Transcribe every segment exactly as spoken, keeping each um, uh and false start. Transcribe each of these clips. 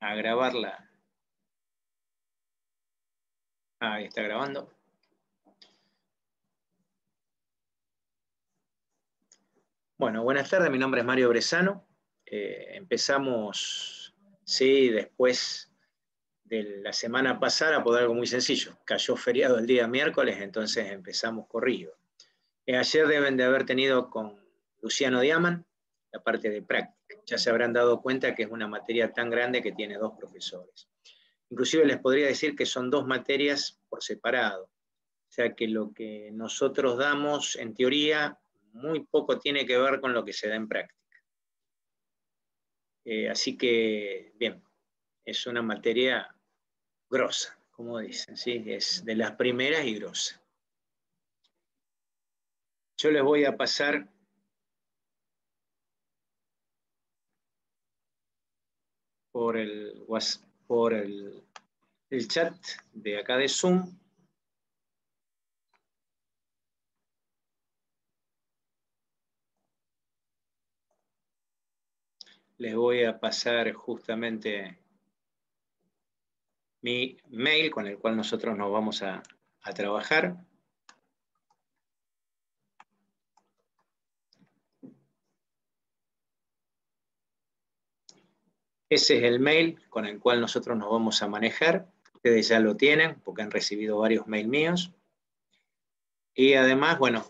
a grabarla. Ah, ahí está grabando. Bueno, buenas tardes, mi nombre es Mario Bresano. Eh, empezamos, sí, después de la semana pasada por algo muy sencillo. Cayó feriado el día miércoles, entonces empezamos corrido. Eh, ayer deben de haber tenido con Luciano Diaman la parte de práctica. Ya se habrán dado cuenta que es una materia tan grande que tiene dos profesores. Inclusive les podría decir que son dos materias por separado. O sea que lo que nosotros damos en teoría muy poco tiene que ver con lo que se da en práctica. Eh, así que, bien, es una materia grosa, como dicen, ¿sí? Es de las primeras y grosa. Yo les voy a pasar por el, por el, el chat de acá de Zoom. Les voy a pasar justamente mi mail con el cual nosotros nos vamos a, a trabajar. Ese es el mail con el cual nosotros nos vamos a manejar. Ustedes ya lo tienen porque han recibido varios mails míos. Y además, bueno,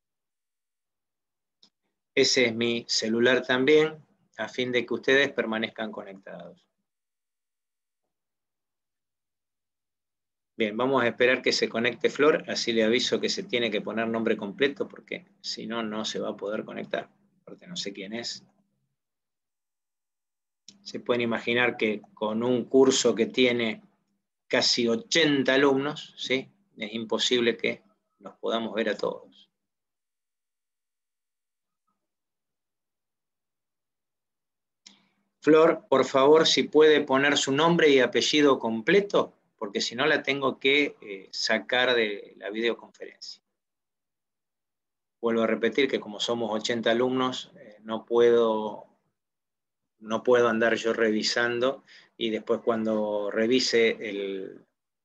ese es mi celular también, a fin de que ustedes permanezcan conectados. Bien, vamos a esperar que se conecte Flor, así le aviso que se tiene que poner nombre completo, porque si no, no se va a poder conectar, porque no sé quién es. Se pueden imaginar que con un curso que tiene casi ochenta alumnos, ¿sí? Es imposible que nos podamos ver a todos. Flor, por favor, si puede poner su nombre y apellido completo, porque si no la tengo que eh, sacar de la videoconferencia. Vuelvo a repetir que como somos ochenta alumnos, eh, no puedo, no puedo andar yo revisando y después cuando revise el,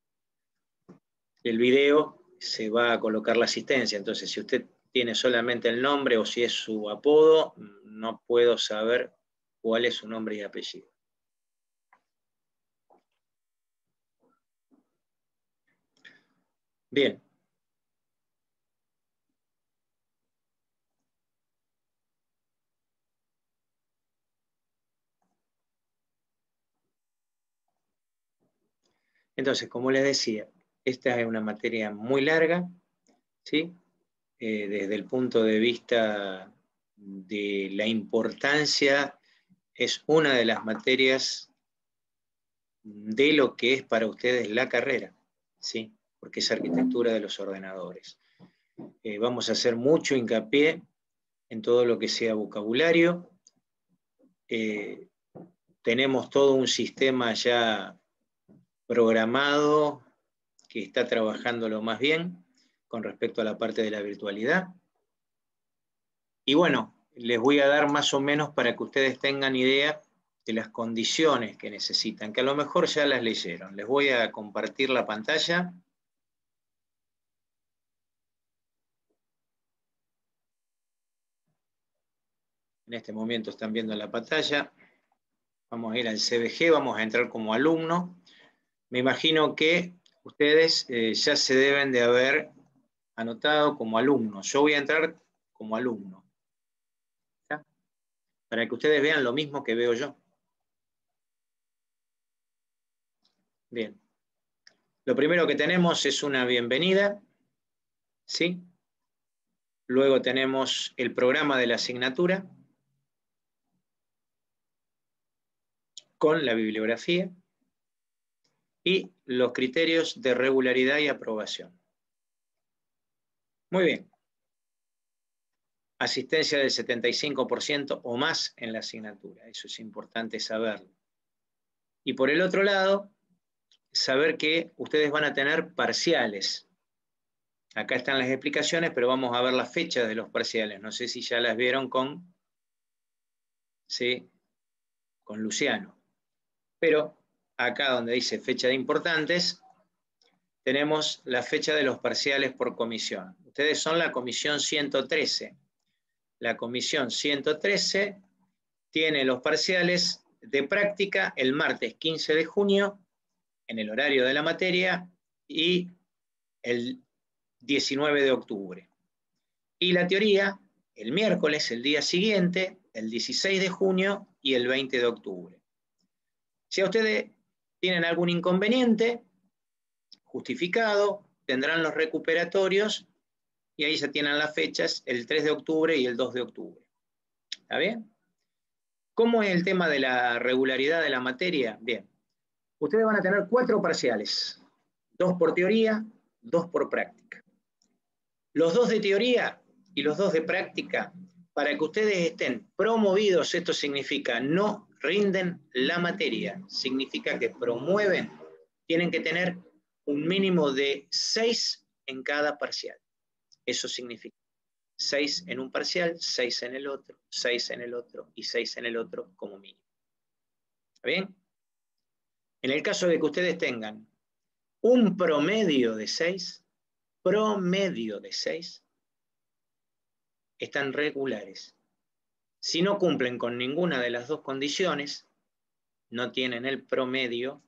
el video se va a colocar la asistencia. Entonces, si usted tiene solamente el nombre o si es su apodo, no puedo saber cuál es su nombre y apellido. Bien. Entonces, como les decía, esta es una materia muy larga, ¿sí? Eh, desde el punto de vista de la importancia, es una de las materias de lo que es para ustedes la carrera, ¿sí? Porque es arquitectura de los ordenadores. Eh, vamos a hacer mucho hincapié en todo lo que sea vocabulario. Eh, tenemos todo un sistema ya programado que está trabajando lo más bien con respecto a la parte de la virtualidad. Y bueno, les voy a dar más o menos para que ustedes tengan idea de las condiciones que necesitan, que a lo mejor ya las leyeron. Les voy a compartir la pantalla. En este momento están viendo la pantalla. Vamos a ir al C B G, vamos a entrar como alumno. Me imagino que ustedes eh, ya se deben de haber anotado como alumno. Yo voy a entrar como alumno, ¿está? Para que ustedes vean lo mismo que veo yo. Bien. Lo primero que tenemos es una bienvenida, ¿sí? Luego tenemos el programa de la asignatura con la bibliografía y los criterios de regularidad y aprobación. Muy bien. Asistencia del setenta y cinco por ciento o más en la asignatura. Eso es importante saberlo. Y por el otro lado, saber que ustedes van a tener parciales. Acá están las explicaciones, pero vamos a ver las fechas de los parciales. No sé si ya las vieron con, ¿sí? Con Luciano. Pero acá donde dice fecha de importantes, tenemos la fecha de los parciales por comisión. Ustedes son la comisión ciento trece. La comisión ciento trece tiene los parciales de práctica el martes quince de junio, en el horario de la materia, y el diecinueve de octubre. Y la teoría, el miércoles, el día siguiente, el dieciséis de junio y el veinte de octubre. Si a ustedes tienen algún inconveniente justificado, tendrán los recuperatorios y ahí ya tienen las fechas, el tres de octubre y el dos de octubre. ¿Está bien? ¿Cómo es el tema de la regularidad de la materia? Bien, ustedes van a tener cuatro parciales, dos por teoría, dos por práctica. Los dos de teoría y los dos de práctica, para que ustedes estén promovidos, esto significa no rinden la materia, significa que promueven, tienen que tener un mínimo de seis en cada parcial. Eso significa seis en un parcial, seis en el otro, seis en el otro y seis en el otro como mínimo. ¿Está bien? En el caso de que ustedes tengan un promedio de seis, promedio de seis, están regulares. Si no cumplen con ninguna de las dos condiciones, no tienen el promedio,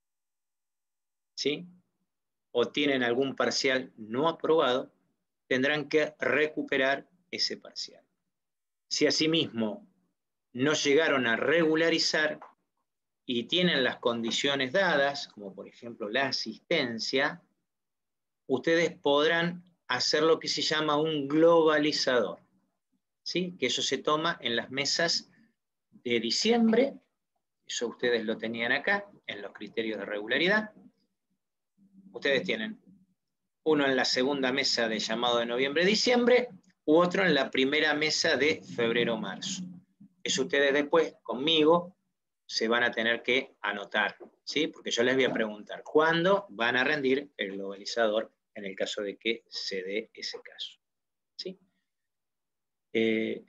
¿sí? O tienen algún parcial no aprobado, tendrán que recuperar ese parcial. Si asimismo no llegaron a regularizar y tienen las condiciones dadas, como por ejemplo la asistencia, ustedes podrán hacer lo que se llama un globalizador, ¿sí? Que eso se toma en las mesas de diciembre, eso ustedes lo tenían acá, en los criterios de regularidad. Ustedes tienen uno en la segunda mesa de llamado de noviembre-diciembre, u otro en la primera mesa de febrero-marzo. Eso ustedes después, conmigo, se van a tener que anotar, ¿sí? Porque yo les voy a preguntar, ¿cuándo van a rendir el globalizador en el caso de que se dé ese caso? ¿Sí? Eh,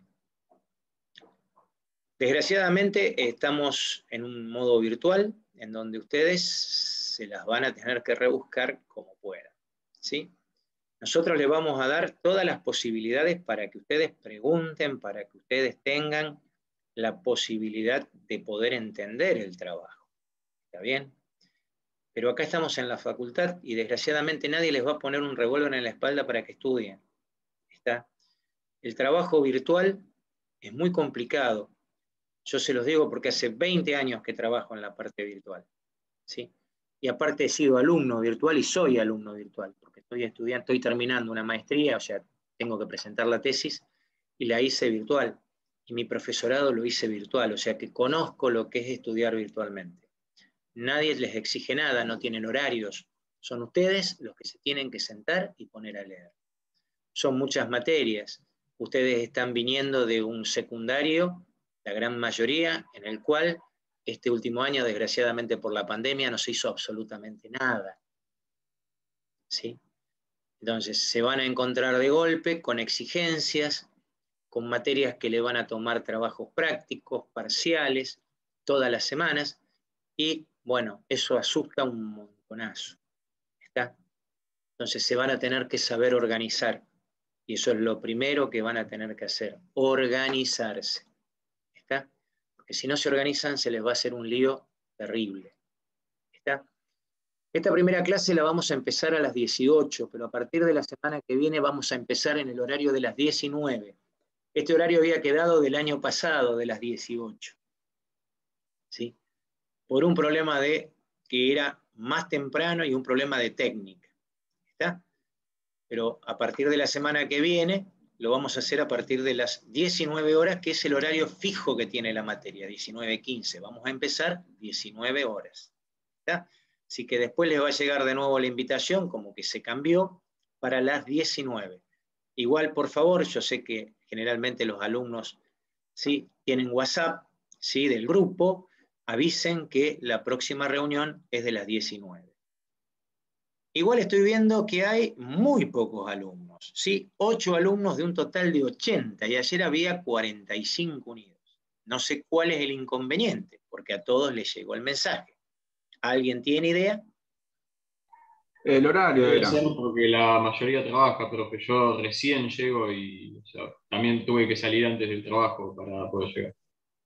desgraciadamente estamos en un modo virtual en donde ustedes se las van a tener que rebuscar como puedan, ¿sí? Nosotros les vamos a dar todas las posibilidades para que ustedes pregunten, para que ustedes tengan la posibilidad de poder entender el trabajo. ¿Está bien? Pero acá estamos en la facultad y desgraciadamente nadie les va a poner un revólver en la espalda para que estudien. ¿Está? El trabajo virtual es muy complicado. Yo se los digo porque hace veinte años que trabajo en la parte virtual, ¿sí? Y aparte he sido alumno virtual y soy alumno virtual, porque estoy estudiando, estoy terminando una maestría, o sea, tengo que presentar la tesis, y la hice virtual. Y mi profesorado lo hice virtual, o sea que conozco lo que es estudiar virtualmente. Nadie les exige nada, no tienen horarios. Son ustedes los que se tienen que sentar y poner a leer. Son muchas materias. Ustedes están viniendo de un secundario, la gran mayoría, en el cual este último año, desgraciadamente por la pandemia, no se hizo absolutamente nada. ¿Sí? Entonces se van a encontrar de golpe con exigencias, con materias que le van a tomar trabajos prácticos, parciales, todas las semanas, y bueno, eso asusta un montonazo. ¿Está? Entonces se van a tener que saber organizar, y eso es lo primero que van a tener que hacer, organizarse. ¿Está? Porque si no se organizan se les va a hacer un lío terrible. ¿Está? Esta primera clase la vamos a empezar a las dieciocho, pero a partir de la semana que viene vamos a empezar en el horario de las diecinueve. Este horario había quedado del año pasado, de las dieciocho. ¿Sí? Por un problema de que era más temprano y un problema de técnica. ¿Está? Pero a partir de la semana que viene lo vamos a hacer a partir de las diecinueve horas, que es el horario fijo que tiene la materia, diecinueve quince. Vamos a empezar diecinueve horas. ¿Está? Así que después les va a llegar de nuevo la invitación, como que se cambió, para las diecinueve. Igual, por favor, yo sé que generalmente los alumnos, ¿sí?, tienen WhatsApp, ¿sí?, del grupo, avisen que la próxima reunión es de las diecinueve. Igual estoy viendo que hay muy pocos alumnos, ¿sí? ocho alumnos de un total de ochenta, y ayer había cuarenta y cinco unidos. No sé cuál es el inconveniente, porque a todos les llegó el mensaje. ¿Alguien tiene idea? El horario Debe era. ser porque la mayoría trabaja, profe. Yo recién llego y o sea, también tuve que salir antes del trabajo para poder llegar.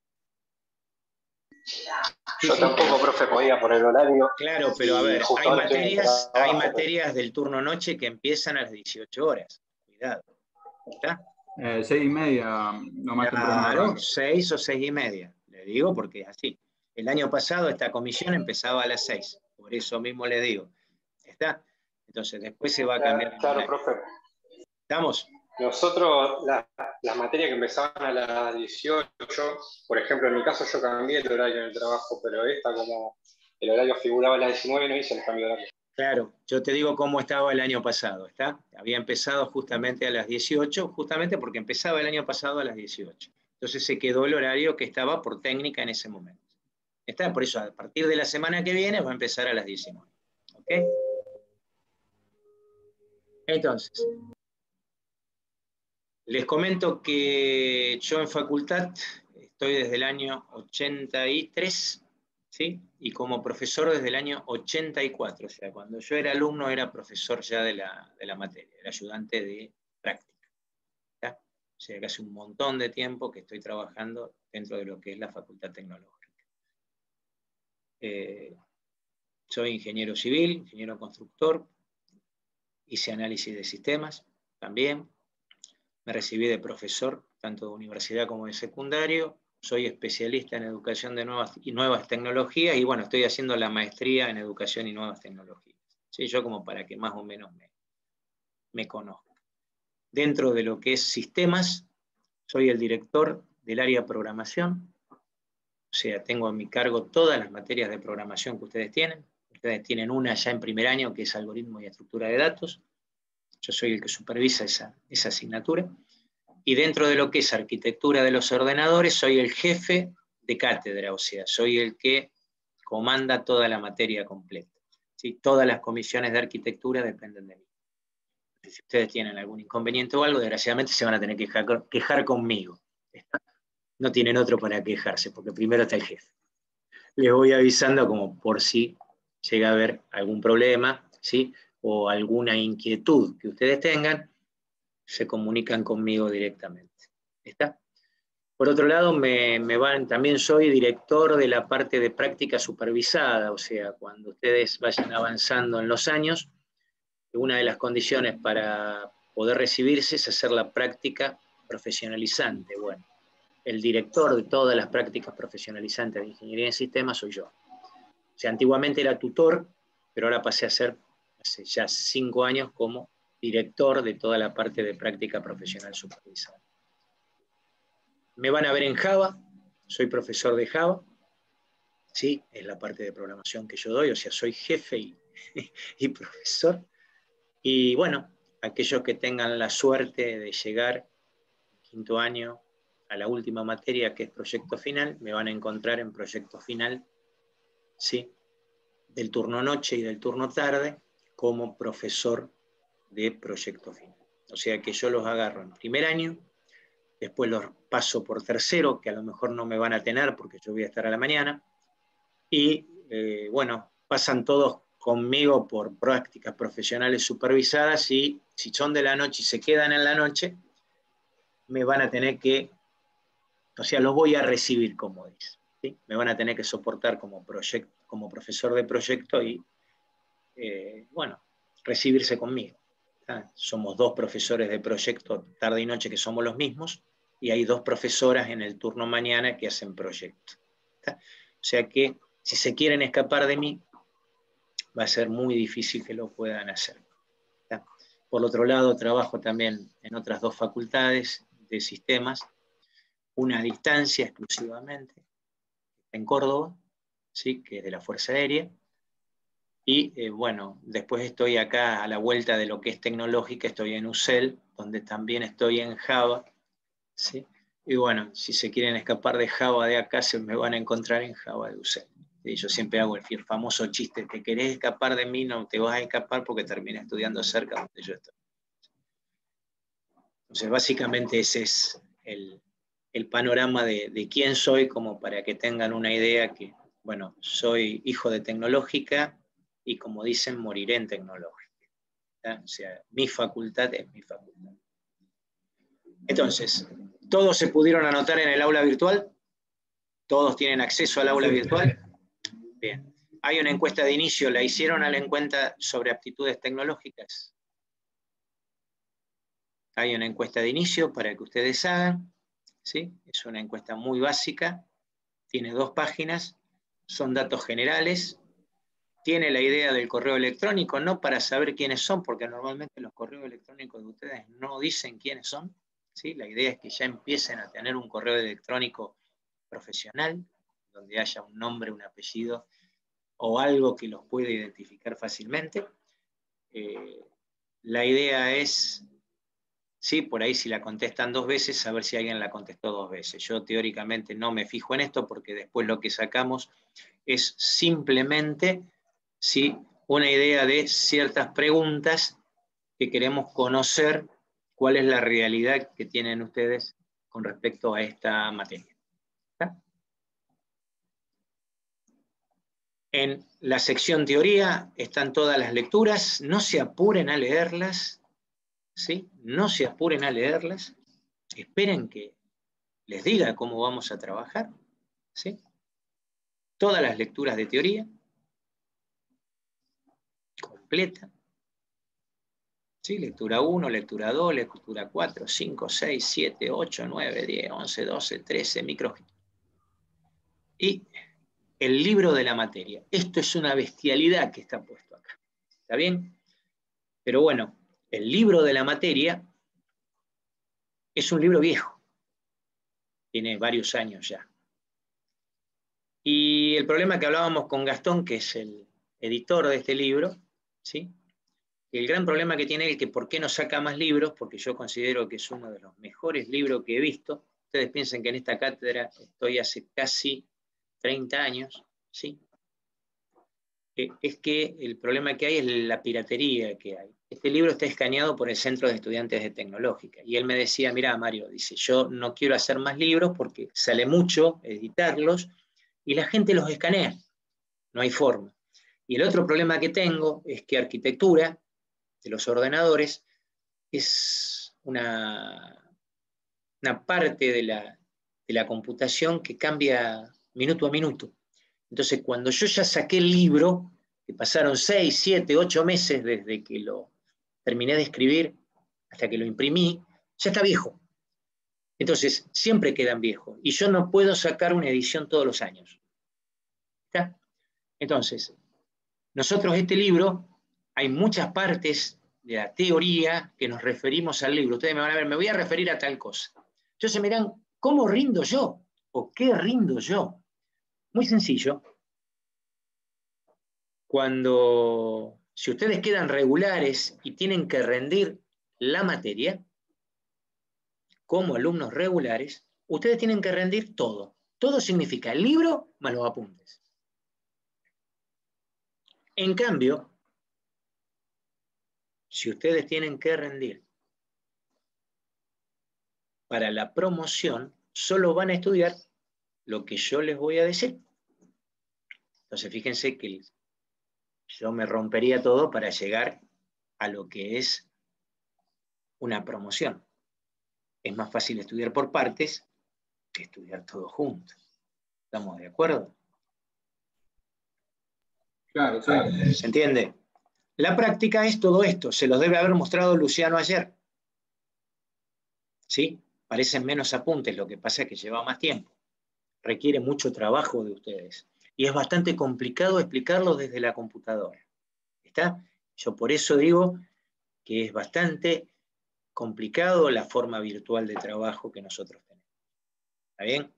Sí, Yo sí, tampoco, pero, profe, podía por el horario. claro, pero a Y ver, justo hay ahora estoy en el materias, hay trabajo, materias del turno noche que empiezan a las dieciocho horas. Cuidado. ¿Está? Eh, seis y media, lo más temprano que Claro, arranca. seis o seis y media. Le digo porque es así. El año pasado esta comisión empezaba a las seis. Por eso mismo le digo. ¿Está? Entonces después se va a cambiar el Claro, horario. profe. ¿Estamos? Nosotros, la- las materias que empezaban a las dieciocho, por ejemplo, en mi caso yo cambié el horario en el trabajo, pero esta como el horario figuraba a las diecinueve, no hice el cambio de horario. Claro, yo te digo cómo estaba el año pasado, ¿está? Había empezado justamente a las dieciocho, justamente porque empezaba el año pasado a las dieciocho. Entonces se quedó el horario que estaba por técnica en ese momento. ¿Está? Por eso a partir de la semana que viene va a empezar a las diecinueve. ¿Ok? Entonces, les comento que yo en facultad estoy desde el año ochenta y tres, ¿sí? Y como profesor desde el año ochenta y cuatro, o sea, cuando yo era alumno era profesor ya de la, de la materia, era ayudante de práctica. ¿Ya? O sea, que hace un montón de tiempo que estoy trabajando dentro de lo que es la Facultad Tecnológica. Eh, soy ingeniero civil, ingeniero constructor, hice análisis de sistemas también. Me recibí de profesor, tanto de universidad como de secundario. Soy especialista en educación de nuevas y nuevas tecnologías y bueno, estoy haciendo la maestría en educación y nuevas tecnologías. ¿Sí? Yo como para que más o menos me, me conozca. Dentro de lo que es sistemas, soy el director del área de programación. O sea, tengo a mi cargo todas las materias de programación que ustedes tienen. Ustedes tienen una ya en primer año, que es algoritmo y estructura de datos. Yo soy el que supervisa esa, esa asignatura. Y dentro de lo que es arquitectura de los ordenadores, soy el jefe de cátedra, o sea, soy el que comanda toda la materia completa. ¿Sí? Todas las comisiones de arquitectura dependen de mí. Si ustedes tienen algún inconveniente o algo, desgraciadamente se van a tener que quejar, quejar conmigo. No tienen otro para quejarse, porque primero está el jefe. Les voy avisando como por si llega a haber algún problema, ¿sí? O alguna inquietud que ustedes tengan, se comunican conmigo directamente. ¿Está? Por otro lado, me, me van, también soy director de la parte de práctica supervisada, o sea, cuando ustedes vayan avanzando en los años, una de las condiciones para poder recibirse es hacer la práctica profesionalizante. Bueno, el director de todas las prácticas profesionalizantes de ingeniería en sistemas soy yo. O sea, antiguamente era tutor, pero ahora pasé a ser, hace ya cinco años, como director de toda la parte de práctica profesional supervisada. Me van a ver en Java, soy profesor de Java, ¿sí? Es la parte de programación que yo doy, o sea, soy jefe y, y profesor. Y bueno, aquellos que tengan la suerte de llegar quinto año a la última materia, que es proyecto final, me van a encontrar en proyecto final, ¿sí? Del turno noche y del turno tarde, como profesor de proyecto final. O sea que yo los agarro en primer año, después los paso por tercero, que a lo mejor no me van a tener porque yo voy a estar a la mañana, y eh, bueno, pasan todos conmigo por prácticas profesionales supervisadas y si son de la noche y se quedan en la noche, me van a tener que, o sea, los voy a recibir, como dice, ¿sí? Me van a tener que soportar como, proyecto, como profesor de proyecto y, eh, bueno, recibirse conmigo. ¿Tá? Somos dos profesores de proyecto tarde y noche que somos los mismos y hay dos profesoras en el turno mañana que hacen proyecto. ¿Tá? O sea que si se quieren escapar de mí, va a ser muy difícil que lo puedan hacer. ¿Tá? Por otro lado, trabajo también en otras dos facultades de sistemas, una a distancia exclusivamente, en Córdoba, ¿sí? Que es de la Fuerza Aérea, y eh, bueno, después estoy acá a la vuelta de lo que es tecnológica, estoy en U C E L, donde también estoy en Java, ¿sí? Y bueno, si se quieren escapar de Java de acá, se me van a encontrar en Java de U C E L. Y yo siempre hago el famoso chiste, te querés escapar de mí, no te vas a escapar porque terminé estudiando cerca donde yo estoy. Entonces, básicamente ese es el, el panorama de, de quién soy, como para que tengan una idea que, bueno, soy hijo de tecnológica y como dicen, moriré en tecnológica. ¿Tá? O sea, mi facultad es mi facultad. Entonces, ¿todos se pudieron anotar en el aula virtual? ¿Todos tienen acceso al aula virtual? Bien. Hay una encuesta de inicio, ¿la hicieron a la encuesta sobre aptitudes tecnológicas? Hay una encuesta de inicio para que ustedes hagan, ¿sí? Es una encuesta muy básica, tiene dos páginas, son datos generales, tiene la idea del correo electrónico, no para saber quiénes son, porque normalmente los correos electrónicos de ustedes no dicen quiénes son, ¿sí? La idea es que ya empiecen a tener un correo electrónico profesional, donde haya un nombre, un apellido, o algo que los pueda identificar fácilmente. Eh, la idea es, sí, por ahí si la contestan dos veces, saber si alguien la contestó dos veces. Yo teóricamente no me fijo en esto, porque después lo que sacamos es simplemente, sí, una idea de ciertas preguntas que queremos conocer cuál es la realidad que tienen ustedes con respecto a esta materia. ¿Está? En la sección teoría están todas las lecturas, no se apuren a leerlas, ¿sí? No se apuren a leerlas, esperen que les diga cómo vamos a trabajar, ¿sí? Todas las lecturas de teoría, completa, ¿sí? Lectura uno, lectura dos, lectura cuatro, cinco, seis, siete, ocho, nueve, diez, once, doce, trece, micro. Y el libro de la materia. Esto es una bestialidad que está puesto acá. ¿Está bien? Pero bueno, el libro de la materia es un libro viejo. Tiene varios años ya. Y el problema que hablábamos con Gastón, que es el editor de este libro, ¿sí? El gran problema que tiene es que por qué no saca más libros, porque yo considero que es uno de los mejores libros que he visto. Ustedes piensen que en esta cátedra estoy hace casi treinta años, ¿sí? Es que el problema que hay es la piratería que hay. Este libro está escaneado por el Centro de Estudiantes de Tecnológica. Y él me decía, mirá, Mario, dice, yo no quiero hacer más libros porque sale mucho editarlos y la gente los escanea. No hay forma. Y el otro problema que tengo es que arquitectura de los ordenadores es una, una parte de la, de la computación que cambia minuto a minuto. Entonces, cuando yo ya saqué el libro, que pasaron seis, siete, ocho meses desde que lo terminé de escribir hasta que lo imprimí, ya está viejo. Entonces, siempre quedan viejos. Y yo no puedo sacar una edición todos los años. ¿Está? Entonces, nosotros este libro, hay muchas partes de la teoría que nos referimos al libro. Ustedes me van a ver, me voy a referir a tal cosa. Entonces me dirán, ¿cómo rindo yo? ¿O qué rindo yo? Muy sencillo. Cuando, si ustedes quedan regulares y tienen que rendir la materia, como alumnos regulares, ustedes tienen que rendir todo. Todo significa el libro más los apuntes. En cambio, si ustedes tienen que rendir para la promoción, solo van a estudiar lo que yo les voy a decir. Entonces, fíjense que yo me rompería todo para llegar a lo que es una promoción. Es más fácil estudiar por partes que estudiar todo junto. ¿Estamos de acuerdo? Claro, sí. ¿Se entiende? La práctica es todo esto. Se los debe haber mostrado Luciano ayer. ¿Sí? Parecen menos apuntes, lo que pasa es que lleva más tiempo. Requiere mucho trabajo de ustedes. Y es bastante complicado explicarlo desde la computadora. ¿Está? Yo por eso digo que es bastante complicado la forma virtual de trabajo que nosotros tenemos. ¿Está bien?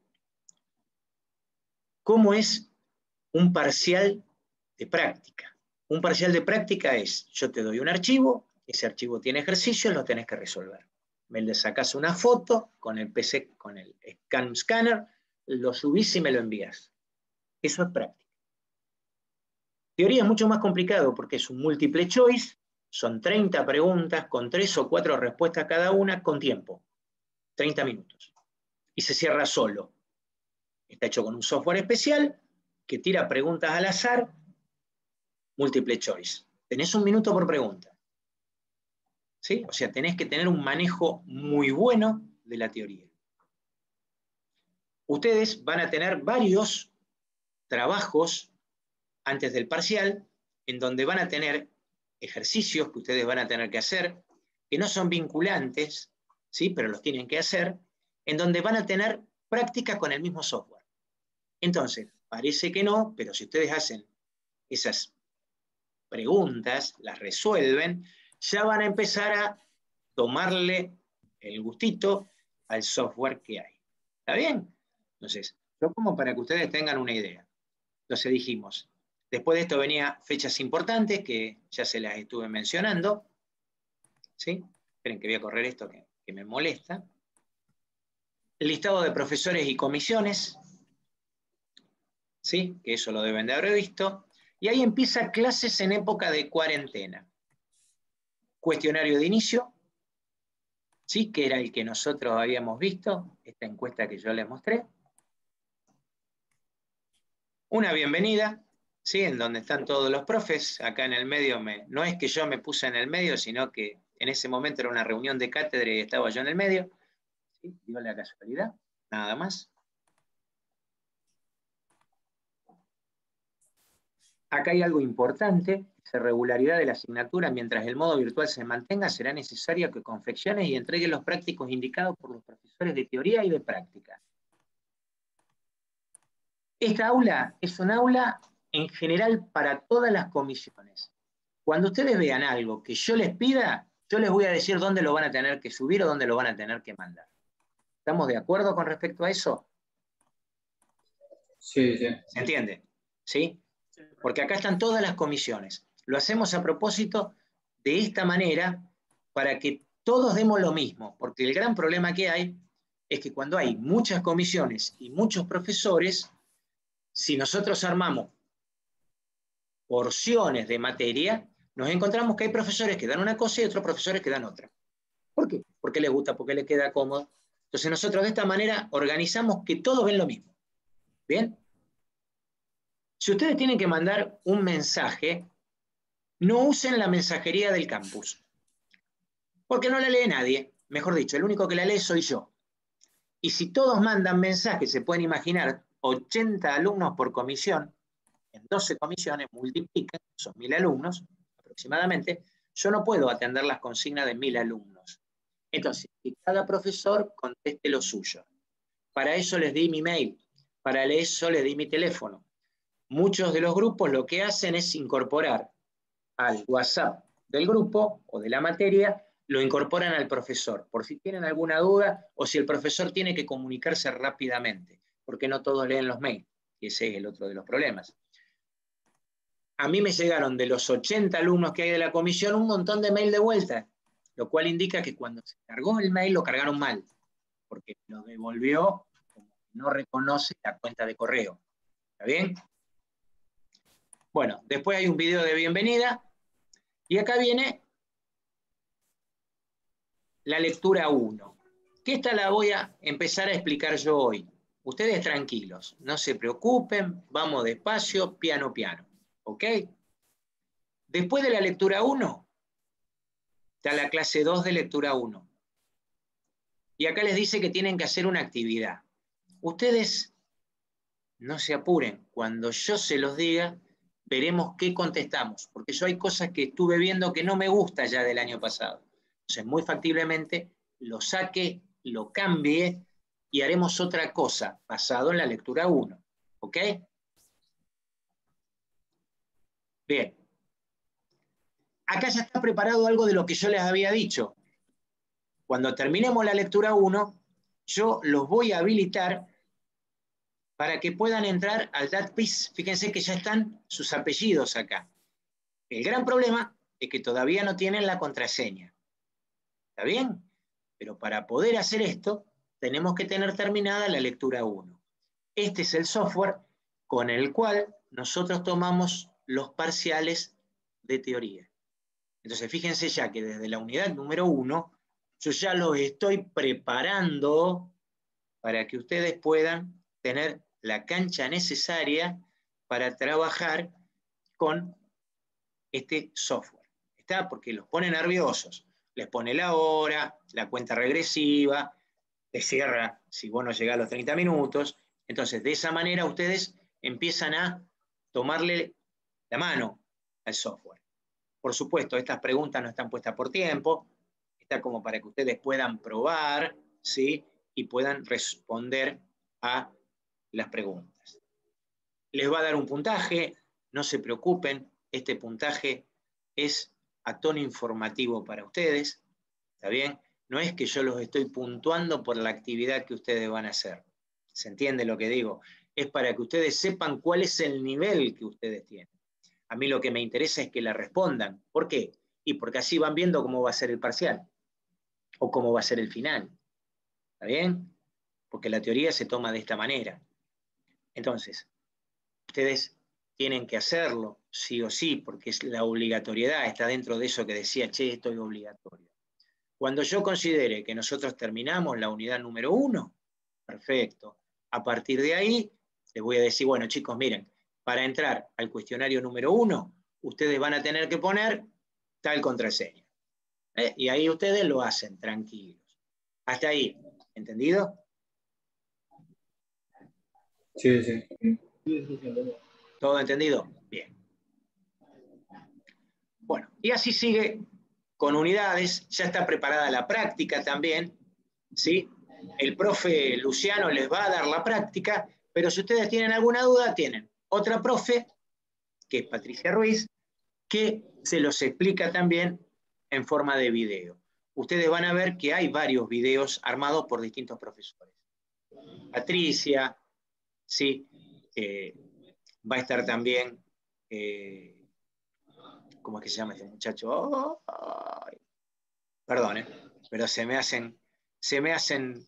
¿Cómo es un parcial de práctica? Un parcial de práctica es, yo te doy un archivo, ese archivo tiene ejercicios, lo tenés que resolver. Me le sacás una foto con el P C, con el Scan Scanner, lo subís y me lo envías. Eso es práctica. Teoría es mucho más complicado porque es un múltiple choice, son treinta preguntas con tres o cuatro respuestas cada una con tiempo, treinta minutos. y se cierra solo. Está hecho con un software especial que tira preguntas al azar, múltiple choice. Tenés un minuto por pregunta. ¿Sí? O sea, tenés que tener un manejo muy bueno de la teoría. Ustedes van a tener varios trabajos antes del parcial, en donde van a tener ejercicios que ustedes van a tener que hacer, que no son vinculantes, ¿sí? Pero los tienen que hacer, en donde van a tener práctica con el mismo software. Entonces, parece que no, pero si ustedes hacen esas preguntas, las resuelven, ya van a empezar a tomarle el gustito al software que hay. ¿Está bien? Entonces, yo como para que ustedes tengan una idea. Entonces dijimos, después de esto venía fechas importantes, que ya se las estuve mencionando. ¿Sí? Esperen que voy a correr esto que, que me molesta. El listado de profesores y comisiones. ¿Sí? Que eso lo deben de haber visto. Y ahí empieza clases en época de cuarentena. Cuestionario de inicio, ¿sí? Que era el que nosotros habíamos visto, esta encuesta que yo les mostré. Una bienvenida, ¿sí? En donde están todos los profes. Acá en el medio, me, no es que yo me puse en el medio, sino que en ese momento era una reunión de cátedra y estaba yo en el medio. ¿Sí? Digo la casualidad, nada más. Acá hay algo importante, la regularidad de la asignatura. Mientras el modo virtual se mantenga, será necesario que confecciones y entregue los prácticos indicados por los profesores de teoría y de práctica. Esta aula es un aula en general para todas las comisiones. Cuando ustedes vean algo que yo les pida, yo les voy a decir dónde lo van a tener que subir o dónde lo van a tener que mandar. ¿Estamos de acuerdo con respecto a eso? Sí, sí. ¿Se entiende? ¿Sí? Porque acá están todas las comisiones. Lo hacemos a propósito de esta manera para que todos demos lo mismo, porque el gran problema que hay es que cuando hay muchas comisiones y muchos profesores, si nosotros armamos porciones de materia, nos encontramos que hay profesores que dan una cosa y otros profesores que dan otra. ¿Por qué? Porque les gusta, porque les queda cómodo. Entonces nosotros de esta manera organizamos que todos ven lo mismo. ¿Bien? Si ustedes tienen que mandar un mensaje, no usen la mensajería del campus, porque no la lee nadie. Mejor dicho, el único que la lee soy yo. Y si todos mandan mensajes, se pueden imaginar, ochenta alumnos por comisión, en doce comisiones, multiplican, son mil alumnos aproximadamente, yo no puedo atender las consignas de mil alumnos. Entonces, que cada profesor conteste lo suyo. Para eso les di mi mail, para eso les di mi teléfono. Muchos de los grupos lo que hacen es incorporar al WhatsApp del grupo o de la materia, lo incorporan al profesor, por si tienen alguna duda o si el profesor tiene que comunicarse rápidamente, porque no todos leen los mails, y ese es el otro de los problemas. A mí me llegaron de los ochenta alumnos que hay de la comisión un montón de mail de vuelta, lo cual indica que cuando se cargó el mail lo cargaron mal, porque lo devolvió como no reconoce la cuenta de correo. ¿Está bien? Bueno, después hay un video de bienvenida, y acá viene la lectura uno, que esta la voy a empezar a explicar yo hoy. Ustedes tranquilos, no se preocupen, vamos despacio, piano, piano. ¿Ok? Después de la lectura uno, está la clase dos de lectura uno. Y acá les dice que tienen que hacer una actividad. Ustedes no se apuren, cuando yo se los diga, veremos qué contestamos, porque yo hay cosas que estuve viendo que no me gusta ya del año pasado. Entonces, muy factiblemente, lo saque, lo cambie y haremos otra cosa, basado en la lectura uno. ¿Ok? Bien. Acá ya está preparado algo de lo que yo les había dicho. Cuando terminemos la lectura uno, yo los voy a habilitar para que puedan entrar al DATPIS. Fíjense que ya están sus apellidos acá. El gran problema es que todavía no tienen la contraseña. ¿Está bien? Pero para poder hacer esto, tenemos que tener terminada la lectura uno. Este es el software con el cual nosotros tomamos los parciales de teoría. Entonces, fíjense ya que desde la unidad número uno, yo ya los estoy preparando para que ustedes puedan tener la cancha necesaria para trabajar con este software. ¿Está? Porque los pone nerviosos. Les pone la hora, la cuenta regresiva, les cierra si vos no llegás a los treinta minutos. Entonces, de esa manera ustedes empiezan a tomarle la mano al software. Por supuesto, estas preguntas no están puestas por tiempo, está como para que ustedes puedan probar, ¿sí? Y puedan responder a las preguntas. Les va a dar un puntaje, no se preocupen, este puntaje es a tono informativo para ustedes, ¿está bien? No es que yo los estoy puntuando por la actividad que ustedes van a hacer. ¿Se entiende lo que digo? Es para que ustedes sepan cuál es el nivel que ustedes tienen. A mí lo que me interesa es que la respondan. ¿Por qué? Y porque así van viendo cómo va a ser el parcial o cómo va a ser el final. ¿Está bien? Porque la teoría se toma de esta manera. Entonces, ustedes tienen que hacerlo, sí o sí, porque es la obligatoriedad, está dentro de eso que decía, che, esto es obligatorio. Cuando yo considere que nosotros terminamos la unidad número uno, perfecto. A partir de ahí, les voy a decir, bueno, chicos, miren, para entrar al cuestionario número uno, ustedes van a tener que poner tal contraseña. ¿Eh? Y ahí ustedes lo hacen, tranquilos. Hasta ahí, ¿entendido? Sí, sí. ¿Todo entendido? Bien. Bueno, y así sigue con unidades, ya está preparada la práctica también, ¿sí? El profe Luciano les va a dar la práctica, pero si ustedes tienen alguna duda, tienen otra profe, que es Patricia Ruiz, que se los explica también en forma de video. Ustedes van a ver que hay varios videos armados por distintos profesores. Patricia, ¿sí? Eh, va a estar también... Eh, ¿cómo es que se llama este muchacho? Oh, oh, perdón, ¿eh? Pero se me hacen, se me hacen,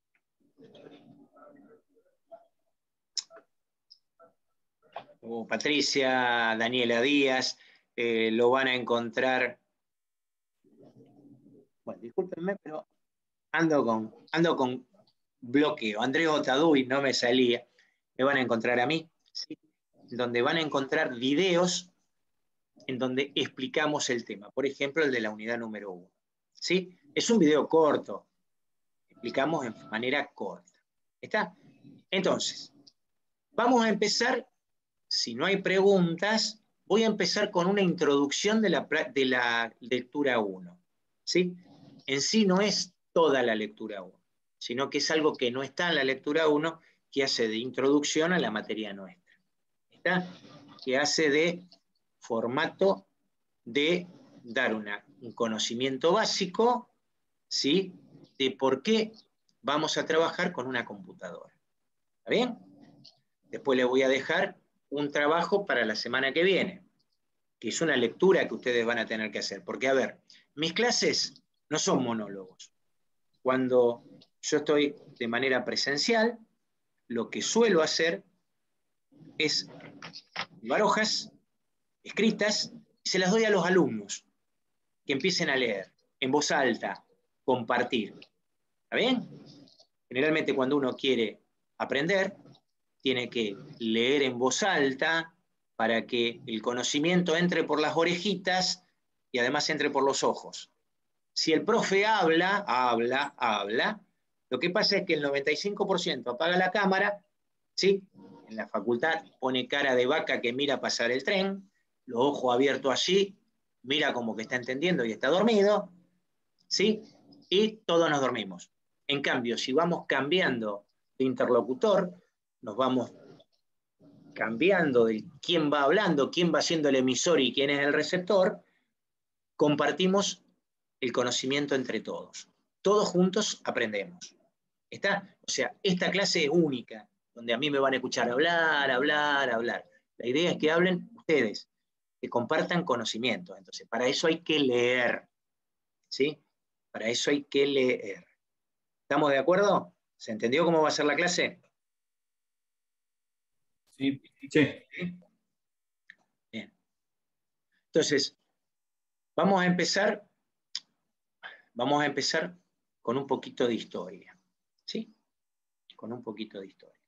oh, Patricia, Daniela Díaz, eh, lo van a encontrar, bueno, discúlpenme, pero ando con, ando con bloqueo. Andrés Otaduy no me salía, me van a encontrar a mí, ¿sí? Donde van a encontrar videos en donde explicamos el tema. Por ejemplo, el de la unidad número uno. ¿Sí? Es un video corto. Explicamos en manera corta. ¿Está? Entonces, vamos a empezar, si no hay preguntas, voy a empezar con una introducción de la, de la lectura uno. ¿Sí? En sí no es toda la lectura uno, sino que es algo que no está en la lectura uno, que hace de introducción a la materia nuestra. ¿Está? Que hace de formato de dar una, un conocimiento básico, ¿sí? De por qué vamos a trabajar con una computadora. ¿Está bien? Después les voy a dejar un trabajo para la semana que viene, que es una lectura que ustedes van a tener que hacer. Porque, a ver, mis clases no son monólogos. Cuando yo estoy de manera presencial, lo que suelo hacer es llevar hojas escritas y se las doy a los alumnos, que empiecen a leer en voz alta, compartir. ¿Está bien? Generalmente cuando uno quiere aprender, tiene que leer en voz alta para que el conocimiento entre por las orejitas y además entre por los ojos. Si el profe habla, habla, habla, lo que pasa es que el noventa y cinco por ciento apaga la cámara, ¿sí? En la facultad pone cara de vaca que mira pasar el tren, los ojos abiertos allí, mira como que está entendiendo y está dormido, ¿sí? Y todos nos dormimos. En cambio, si vamos cambiando de interlocutor, nos vamos cambiando de quién va hablando, quién va siendo el emisor y quién es el receptor, compartimos el conocimiento entre todos. Todos juntos aprendemos. ¿Está? O sea, esta clase es única, donde a mí me van a escuchar hablar, hablar, hablar. La idea es que hablen ustedes, que compartan conocimiento. Entonces, para eso hay que leer. ¿Sí? Para eso hay que leer. ¿Estamos de acuerdo? ¿Se entendió cómo va a ser la clase? Sí. Sí. Bien. Entonces, vamos a empezar, vamos a empezar con un poquito de historia. ¿Sí? con un poquito de historia.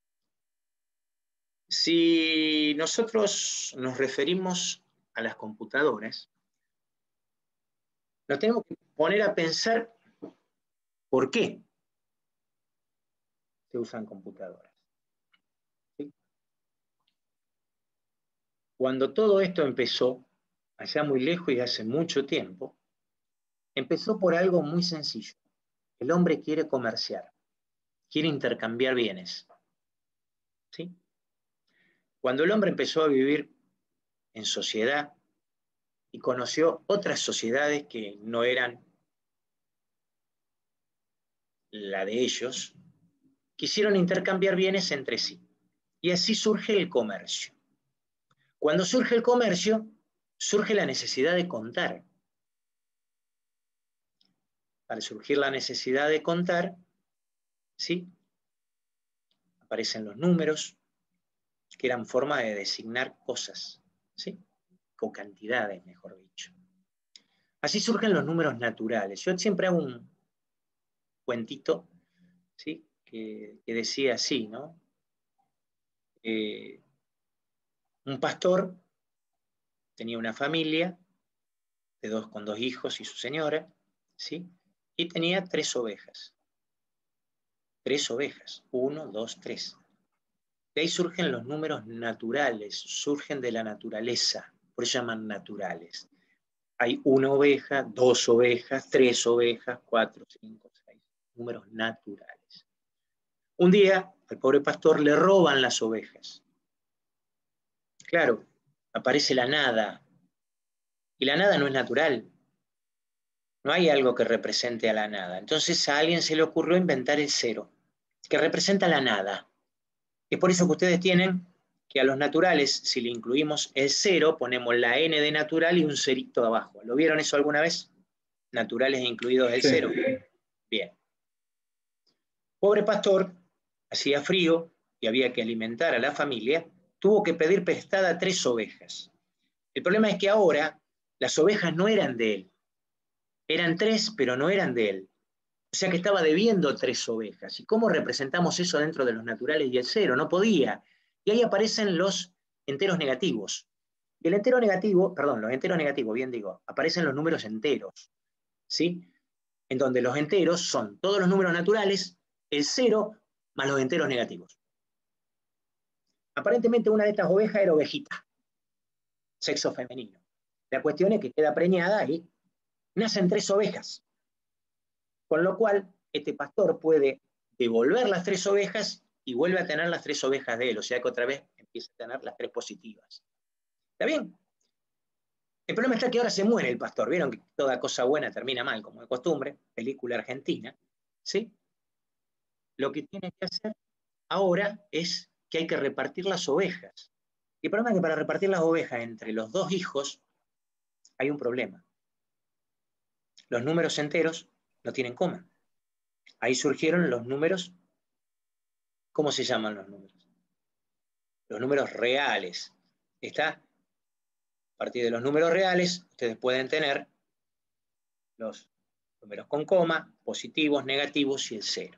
Si nosotros nos referimos a las computadoras, nos tenemos que poner a pensar por qué se usan computadoras. ¿Sí? Cuando todo esto empezó, allá muy lejos y hace mucho tiempo, empezó por algo muy sencillo. El hombre quiere comerciar, quiere intercambiar bienes. ¿Sí? Cuando el hombre empezó a vivir en sociedad y conoció otras sociedades que no eran la de ellos, quisieron intercambiar bienes entre sí. Y así surge el comercio. Cuando surge el comercio, surge la necesidad de contar. Al surgir la necesidad de contar, ¿sí? Aparecen los números, que eran forma de designar cosas, ¿sí? O cantidades, mejor dicho. Así surgen los números naturales. Yo siempre hago un cuentito, ¿sí? que, que decía así, ¿no? Eh, un pastor tenía una familia de dos, con dos hijos y su señora, ¿sí? Y tenía tres ovejas. Tres ovejas, uno, dos, tres. De ahí surgen los números naturales, surgen de la naturaleza, por eso llaman naturales. Hay una oveja, dos ovejas, tres ovejas, cuatro, cinco, seis, números naturales. Un día, al pobre pastor le roban las ovejas. Claro, aparece la nada, y la nada no es natural. No hay algo que represente a la nada. Entonces a alguien se le ocurrió inventar el cero, que representa la nada. Es por eso que ustedes tienen que a los naturales, si le incluimos el cero, ponemos la n de natural y un cerito abajo. ¿Lo vieron eso alguna vez? Naturales incluidos el Sí. cero. Bien. Pobre pastor, hacía frío y había que alimentar a la familia, tuvo que pedir prestada tres ovejas. El problema es que ahora las ovejas no eran de él. Eran tres, pero no eran de él. O sea que estaba debiendo tres ovejas. ¿Y cómo representamos eso dentro de los naturales y el cero? No podía. Y ahí aparecen los enteros negativos. Y el entero negativo, perdón, los enteros negativos, bien digo, aparecen los números enteros, ¿sí? En donde los enteros son todos los números naturales, el cero más los enteros negativos. Aparentemente una de estas ovejas era ovejita, sexo femenino. La cuestión es que queda preñada y nacen tres ovejas. Con lo cual, este pastor puede devolver las tres ovejas y vuelve a tener las tres ovejas de él. O sea que otra vez empieza a tener las tres positivas. ¿Está bien? El problema está que ahora se muere el pastor. Vieron que toda cosa buena termina mal, como de costumbre. Película argentina. ¿Sí? Lo que tiene que hacer ahora es que hay que repartir las ovejas. Y el problema es que para repartir las ovejas entre los dos hijos hay un problema. Los números enteros no tienen coma. Ahí surgieron los números. ¿Cómo se llaman los números? Los números reales. Está, a partir de los números reales, ustedes pueden tener los números con coma, positivos, negativos y el cero.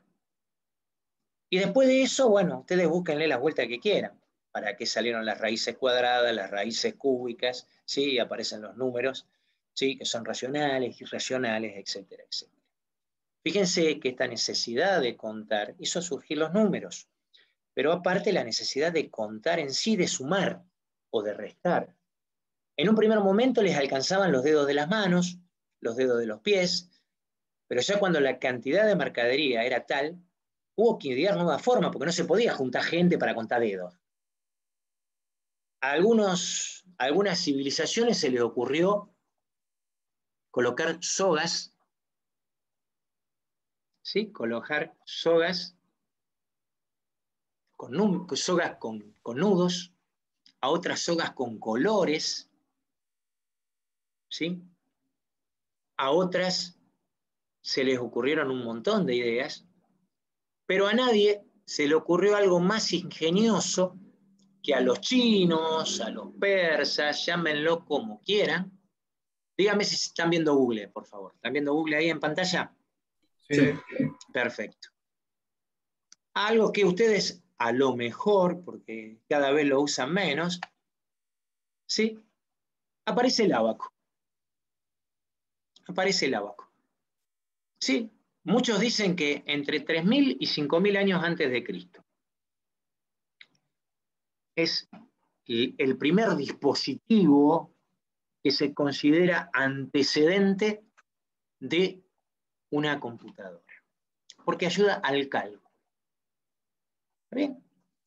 Y después de eso, bueno, ustedes búsquenle las vueltas que quieran. Para qué salieron las raíces cuadradas, las raíces cúbicas, ¿sí? Aparecen los números, ¿sí? Que son racionales, irracionales, etcétera, etcétera. Fíjense que esta necesidad de contar hizo surgir los números. Pero aparte la necesidad de contar en sí, de sumar o de restar. En un primer momento les alcanzaban los dedos de las manos, los dedos de los pies, pero ya cuando la cantidad de mercadería era tal, hubo que idear nueva forma, porque no se podía juntar gente para contar dedos. A, algunos, a algunas civilizaciones se les ocurrió colocar sogas, ¿sí? Colocar sogas con, sogas con, con nudos, a otras sogas con colores, ¿sí? A otras se les ocurrieron un montón de ideas, pero a nadie se le ocurrió algo más ingenioso que a los chinos, a los persas, llámenlo como quieran. Díganme si están viendo Google, por favor. ¿Están viendo Google ahí en pantalla? Sí. Perfecto. algo que ustedes a lo mejor, porque cada vez lo usan menos, ¿sí? Aparece el ábaco. Aparece el ábaco. Sí, muchos dicen que entre tres mil y cinco mil años antes de Cristo. Es el primer dispositivo que se considera antecedente de una computadora, porque ayuda al cálculo. ¿Está bien?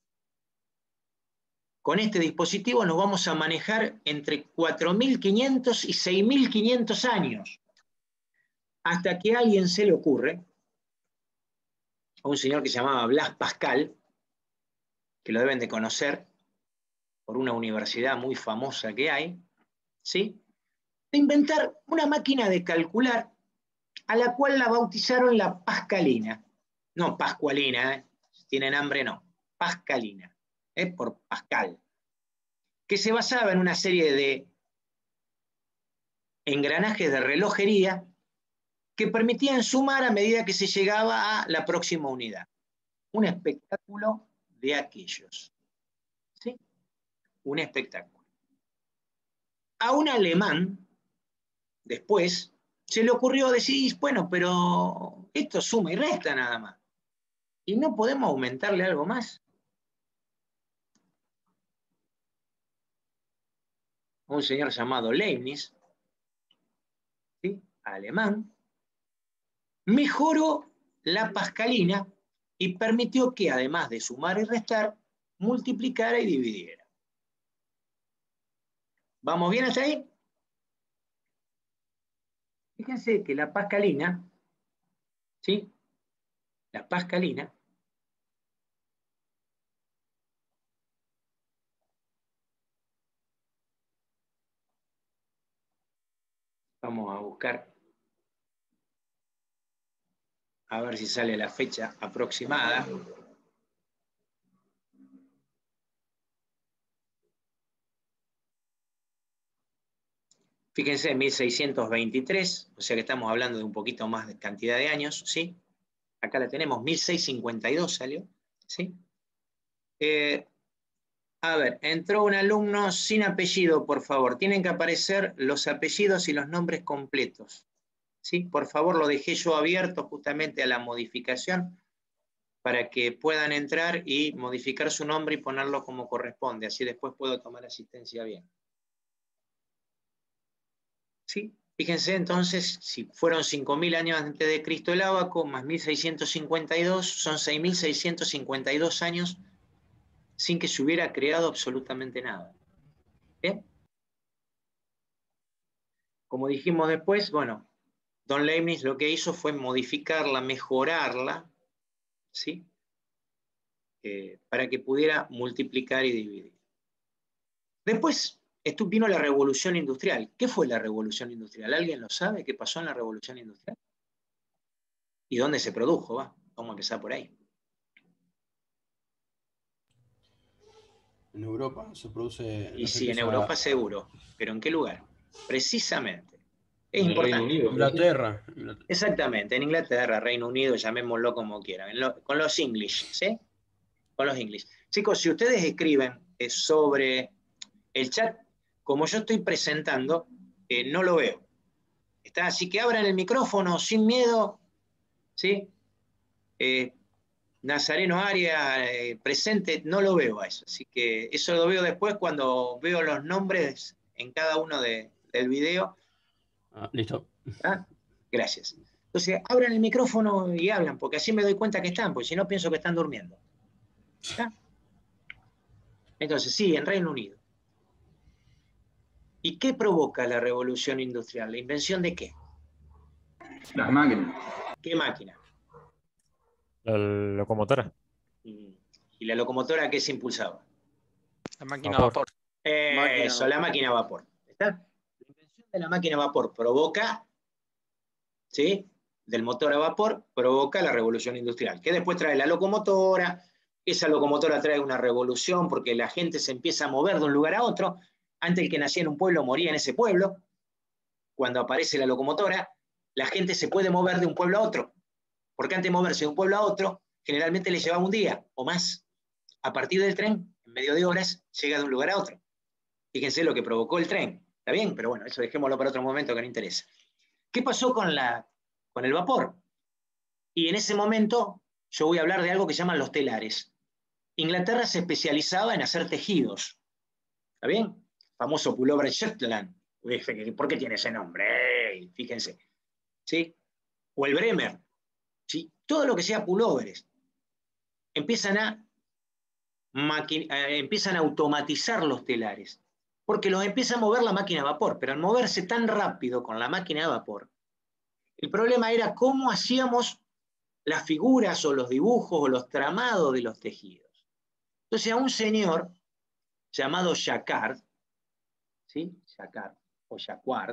Con este dispositivo nos vamos a manejar entre cuatro mil quinientos y seis mil quinientos años, hasta que a alguien se le ocurre, a un señor que se llamaba Blas Pascal, que lo deben de conocer por una universidad muy famosa que hay, ¿sí?, de inventar una máquina de calcular a la cual la bautizaron la Pascalina. No Pascualina, ¿eh? Si tienen hambre, no. Pascalina, ¿eh? Por Pascal. Que se basaba en una serie de engranajes de relojería que permitían sumar a medida que se llegaba a la próxima unidad. Un espectáculo de aquellos. ¿Sí? Un espectáculo. A un alemán, después, se le ocurrió decir, bueno, pero esto suma y resta nada más. ¿Y no podemos aumentarle algo más? Un señor llamado Leibniz, ¿sí?, alemán, mejoró la pascalina y permitió que, además de sumar y restar, multiplicara y dividiera. ¿Vamos bien hasta ahí? Fíjense que la pascalina, ¿sí?, la pascalina, vamos a buscar, a ver si sale la fecha aproximada. Fíjense, mil seiscientos veintitrés, o sea que estamos hablando de un poquito más de cantidad de años, ¿sí? Acá la tenemos, mil seiscientos cincuenta y dos salió, ¿sí? Eh, a ver, entró un alumno sin apellido, por favor. Tienen que aparecer los apellidos y los nombres completos, ¿sí? Por favor, lo dejé yo abierto justamente a la modificación para que puedan entrar y modificar su nombre y ponerlo como corresponde. Así después puedo tomar asistencia bien. ¿Sí? Fíjense entonces, si fueron cinco mil años antes de Cristo el ábaco, más mil seiscientos cincuenta y dos, son seis mil seiscientos cincuenta y dos años sin que se hubiera creado absolutamente nada. ¿Bien? Como dijimos después, bueno, Don Leibniz lo que hizo fue modificarla, mejorarla, ¿sí?, eh, para que pudiera multiplicar y dividir. Después esto vino la Revolución Industrial. ¿Qué fue la Revolución Industrial? ¿Alguien lo sabe? ¿Qué pasó en la Revolución Industrial? ¿Y dónde se produjo? Va, vamos a empezar por ahí. En Europa se produce... Y no sé sí, qué en esa- Europa seguro. ¿Pero en qué lugar? Precisamente. Es En el importante. Reino Unido. Inglaterra. Inglaterra. Exactamente, en Inglaterra, Reino Unido, llamémoslo como quieran. Lo, con los English, ¿sí? Con los English. Chicos, si ustedes escriben eh, sobre el chat, como yo estoy presentando, eh, no lo veo. ¿Está? Así que abran el micrófono sin miedo, ¿sí? Eh, Nazareno Arias, eh, presente, no lo veo a eso. Así que eso lo veo después cuando veo los nombres en cada uno de, del video. Ah, listo. ¿Ah? Gracias. Entonces, abran el micrófono y hablan, porque así me doy cuenta que están, porque si no pienso que están durmiendo. ¿Ah? Entonces, sí, en Reino Unido. ¿Y qué provoca la revolución industrial? ¿La invención de qué? Las máquinas. ¿Qué máquina? La locomotora. ¿Y la locomotora qué se impulsaba? La máquina a vapor. Eh, Máquina eso, a la máquina a vapor. ¿Está? La invención de la máquina a vapor provoca, ¿sí?, del motor a vapor, provoca la revolución industrial, que después trae la locomotora. Esa locomotora trae una revolución porque la gente se empieza a mover de un lugar a otro. Antes el que nacía en un pueblo moría en ese pueblo. Cuando aparece la locomotora, la gente se puede mover de un pueblo a otro. Porque antes de moverse de un pueblo a otro, generalmente le llevaba un día o más. A partir del tren, en medio de horas, llega de un lugar a otro. Fíjense lo que provocó el tren. Está bien, pero bueno, eso dejémoslo para otro momento que no interesa. ¿Qué pasó con, la, con el vapor? Y en ese momento yo voy a hablar de algo que llaman los telares. Inglaterra se especializaba en hacer tejidos. ¿Está bien? El famoso pullover Shetland. ¿Por qué tiene ese nombre? Fíjense. ¿Sí? O el Bremer. ¿Sí? Todo lo que sea pullovers. Empiezan a, eh, empiezan a automatizar los telares. Porque los empieza a mover la máquina a vapor. Pero al moverse tan rápido con la máquina a vapor, el problema era cómo hacíamos las figuras o los dibujos o los tramados de los tejidos. Entonces a un señor llamado Jacquard, ¿sí? Jacquard o Jacquard,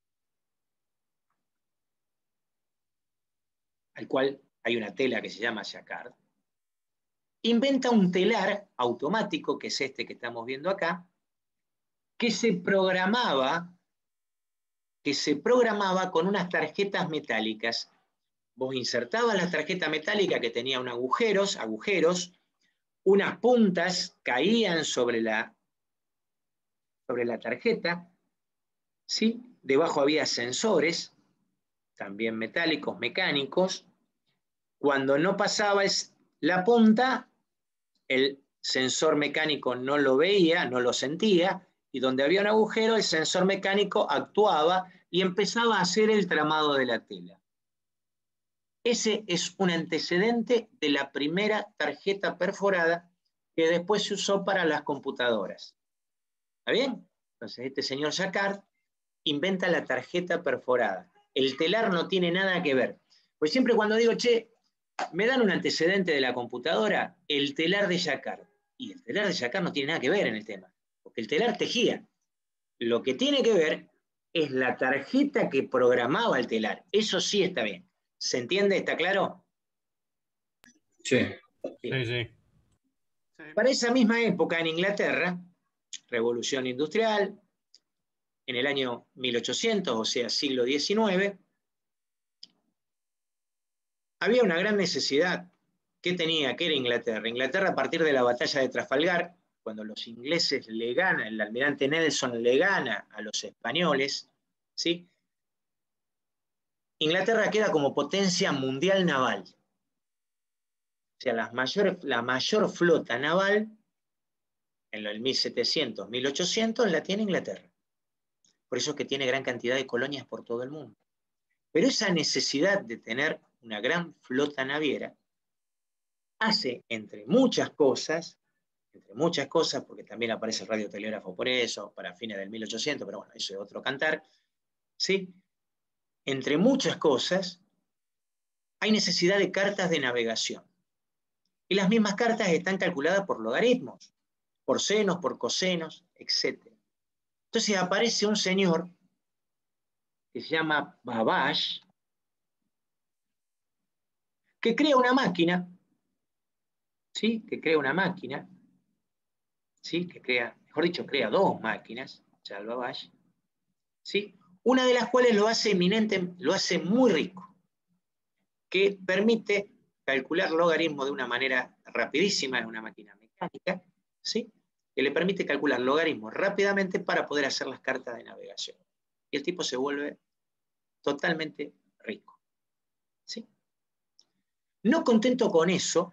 al cual hay una tela que se llama Jacquard, inventa un telar automático, que es este que estamos viendo acá, que se programaba, que se programaba con unas tarjetas metálicas. Vos insertabas la tarjeta metálica que tenía unos agujeros, agujeros, unas puntas caían sobre la, sobre la tarjeta, ¿sí? Debajo había sensores, también metálicos, mecánicos. Cuando no pasaba la punta, el sensor mecánico no lo veía, no lo sentía, y donde había un agujero, el sensor mecánico actuaba y empezaba a hacer el tramado de la tela. Ese es un antecedente de la primera tarjeta perforada que después se usó para las computadoras. ¿Está bien? Entonces este señor Jacquard inventa la tarjeta perforada. El telar no tiene nada que ver. Pues siempre cuando digo, che, me dan un antecedente de la computadora, el telar de Jacquard. Y el telar de Jacquard no tiene nada que ver en el tema, porque el telar tejía. Lo que tiene que ver es la tarjeta que programaba el telar. Eso sí está bien. ¿Se entiende? ¿Está claro? Sí. Sí, sí. Para esa misma época en Inglaterra, Revolución Industrial, en el año mil ochocientos, o sea, siglo diecinueve, había una gran necesidad. ¿Qué tenía? ¿Qué era Inglaterra? Inglaterra, a partir de la batalla de Trafalgar, cuando los ingleses le ganan, el almirante Nelson le gana a los españoles, ¿sí? Inglaterra queda como potencia mundial naval. O sea, la mayor, la mayor flota naval, en el mil setecientos, mil ochocientos, la tiene Inglaterra. Por eso es que tiene gran cantidad de colonias por todo el mundo. Pero esa necesidad de tener una gran flota naviera hace, entre muchas cosas, entre muchas cosas, porque también aparece el radiotelégrafo por eso, para fines del mil ochocientos, pero bueno, eso es otro cantar, ¿sí? Entre muchas cosas, hay necesidad de cartas de navegación. Y las mismas cartas están calculadas por logaritmos, por senos, por cosenos, etcétera. Entonces aparece un señor que se llama Babbage, que crea una máquina, ¿sí? Que crea una máquina, ¿sí? Que crea, mejor dicho, crea dos máquinas, Charles Babbage, ¿sí? Una de las cuales lo hace eminente, lo hace muy rico, que permite calcular logaritmos de una manera rapidísima, es una máquina mecánica, ¿sí? Que le permite calcular logaritmos rápidamente para poder hacer las cartas de navegación. Y el tipo se vuelve totalmente rico, ¿sí? No contento con eso,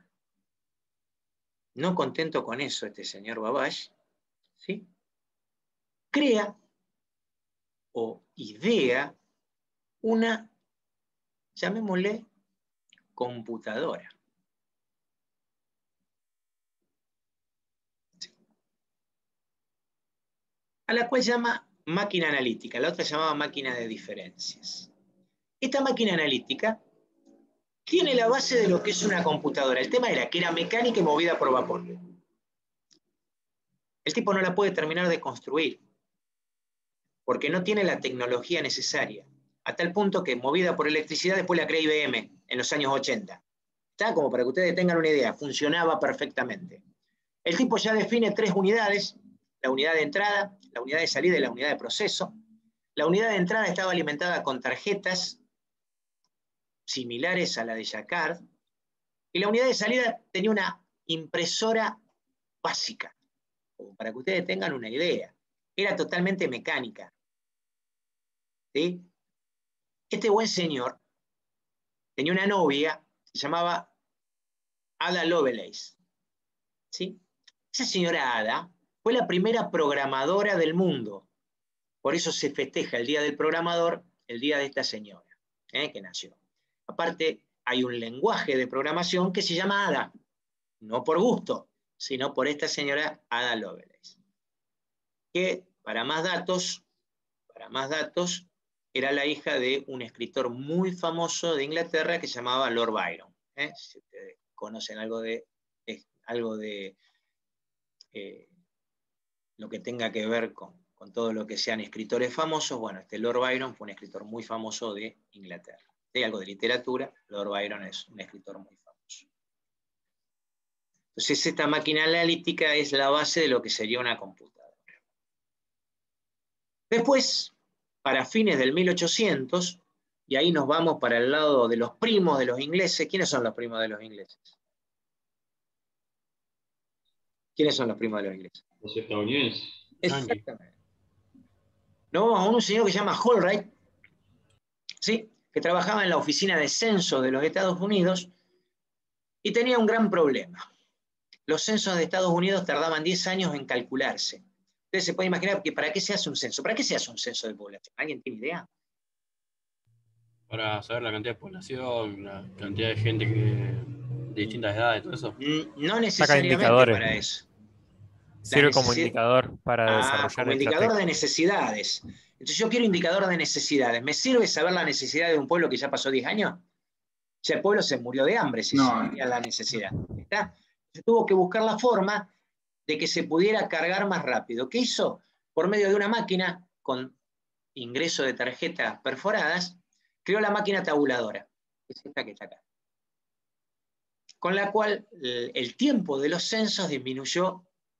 no contento con eso este señor Babbage, ¿sí? Crea o idea una, llamémosle, computadora. ¿Sí? A la cual llama máquina analítica, la otra llamaba máquina de diferencias. Esta máquina analítica tiene la base de lo que es una computadora. El tema era que era mecánica y movida por vapor. El tipo no la puede terminar de construir, porque no tiene la tecnología necesaria, a tal punto que movida por electricidad después la crea I B M en los años ochenta. Está como para que ustedes tengan una idea, funcionaba perfectamente. El tipo ya define tres unidades, la unidad de entrada, la unidad de salida y la unidad de proceso. La unidad de entrada estaba alimentada con tarjetas similares a la de Jacquard, Y la unidad de salida tenía una impresora básica, como para que ustedes tengan una idea. Era totalmente mecánica. ¿Sí? Este buen señor tenía una novia, se llamaba Ada Lovelace. ¿Sí? Esa señora Ada fue la primera programadora del mundo. Por eso se festeja el Día del Programador, el día de esta señora, ¿eh? que nació. Aparte, hay un lenguaje de programación que se llama Ada. No por gusto, sino por esta señora Ada Lovelace. Que, para más datos, para más datos, era la hija de un escritor muy famoso de Inglaterra que se llamaba Lord Byron. ¿eh? Si ustedes conocen algo de, eh, algo de eh, lo que tenga que ver con, con todo lo que sean escritores famosos, bueno, este Lord Byron fue un escritor muy famoso de Inglaterra. Si hay algo de literatura, Lord Byron es un escritor muy famoso. Entonces, esta máquina analítica es la base de lo que sería una computadora. Después, para fines del mil ochocientos, y ahí nos vamos para el lado de los primos de los ingleses. ¿Quiénes son los primos de los ingleses? ¿Quiénes son los primos de los ingleses? Los estadounidenses. Exactamente. Nos vamos a un señor que se llama Holbright, ¿sí? que trabajaba en la oficina de censo de los Estados Unidos y tenía un gran problema. Los censos de Estados Unidos tardaban diez años en calcularse. Ustedes se pueden imaginar que ¿para qué se hace un censo? ¿Para qué se hace un censo de población? ¿Alguien tiene idea? Para saber la cantidad de población, la cantidad de gente que, de distintas edades, todo eso. No necesariamente para eso. Sirve como indicador para ah, desarrollar como indicador de necesidades. Entonces yo quiero indicador de necesidades. ¿Me sirve saber la necesidad de un pueblo que ya pasó diez años? O sea, el pueblo se murió de hambre si no. sabía la necesidad. ¿Está? Se tuvo que buscar la forma de que se pudiera cargar más rápido. ¿Qué hizo? Por medio de una máquina con ingreso de tarjetas perforadas, creó la máquina tabuladora, que es esta que está acá. Con la cual el tiempo de los censos disminuyó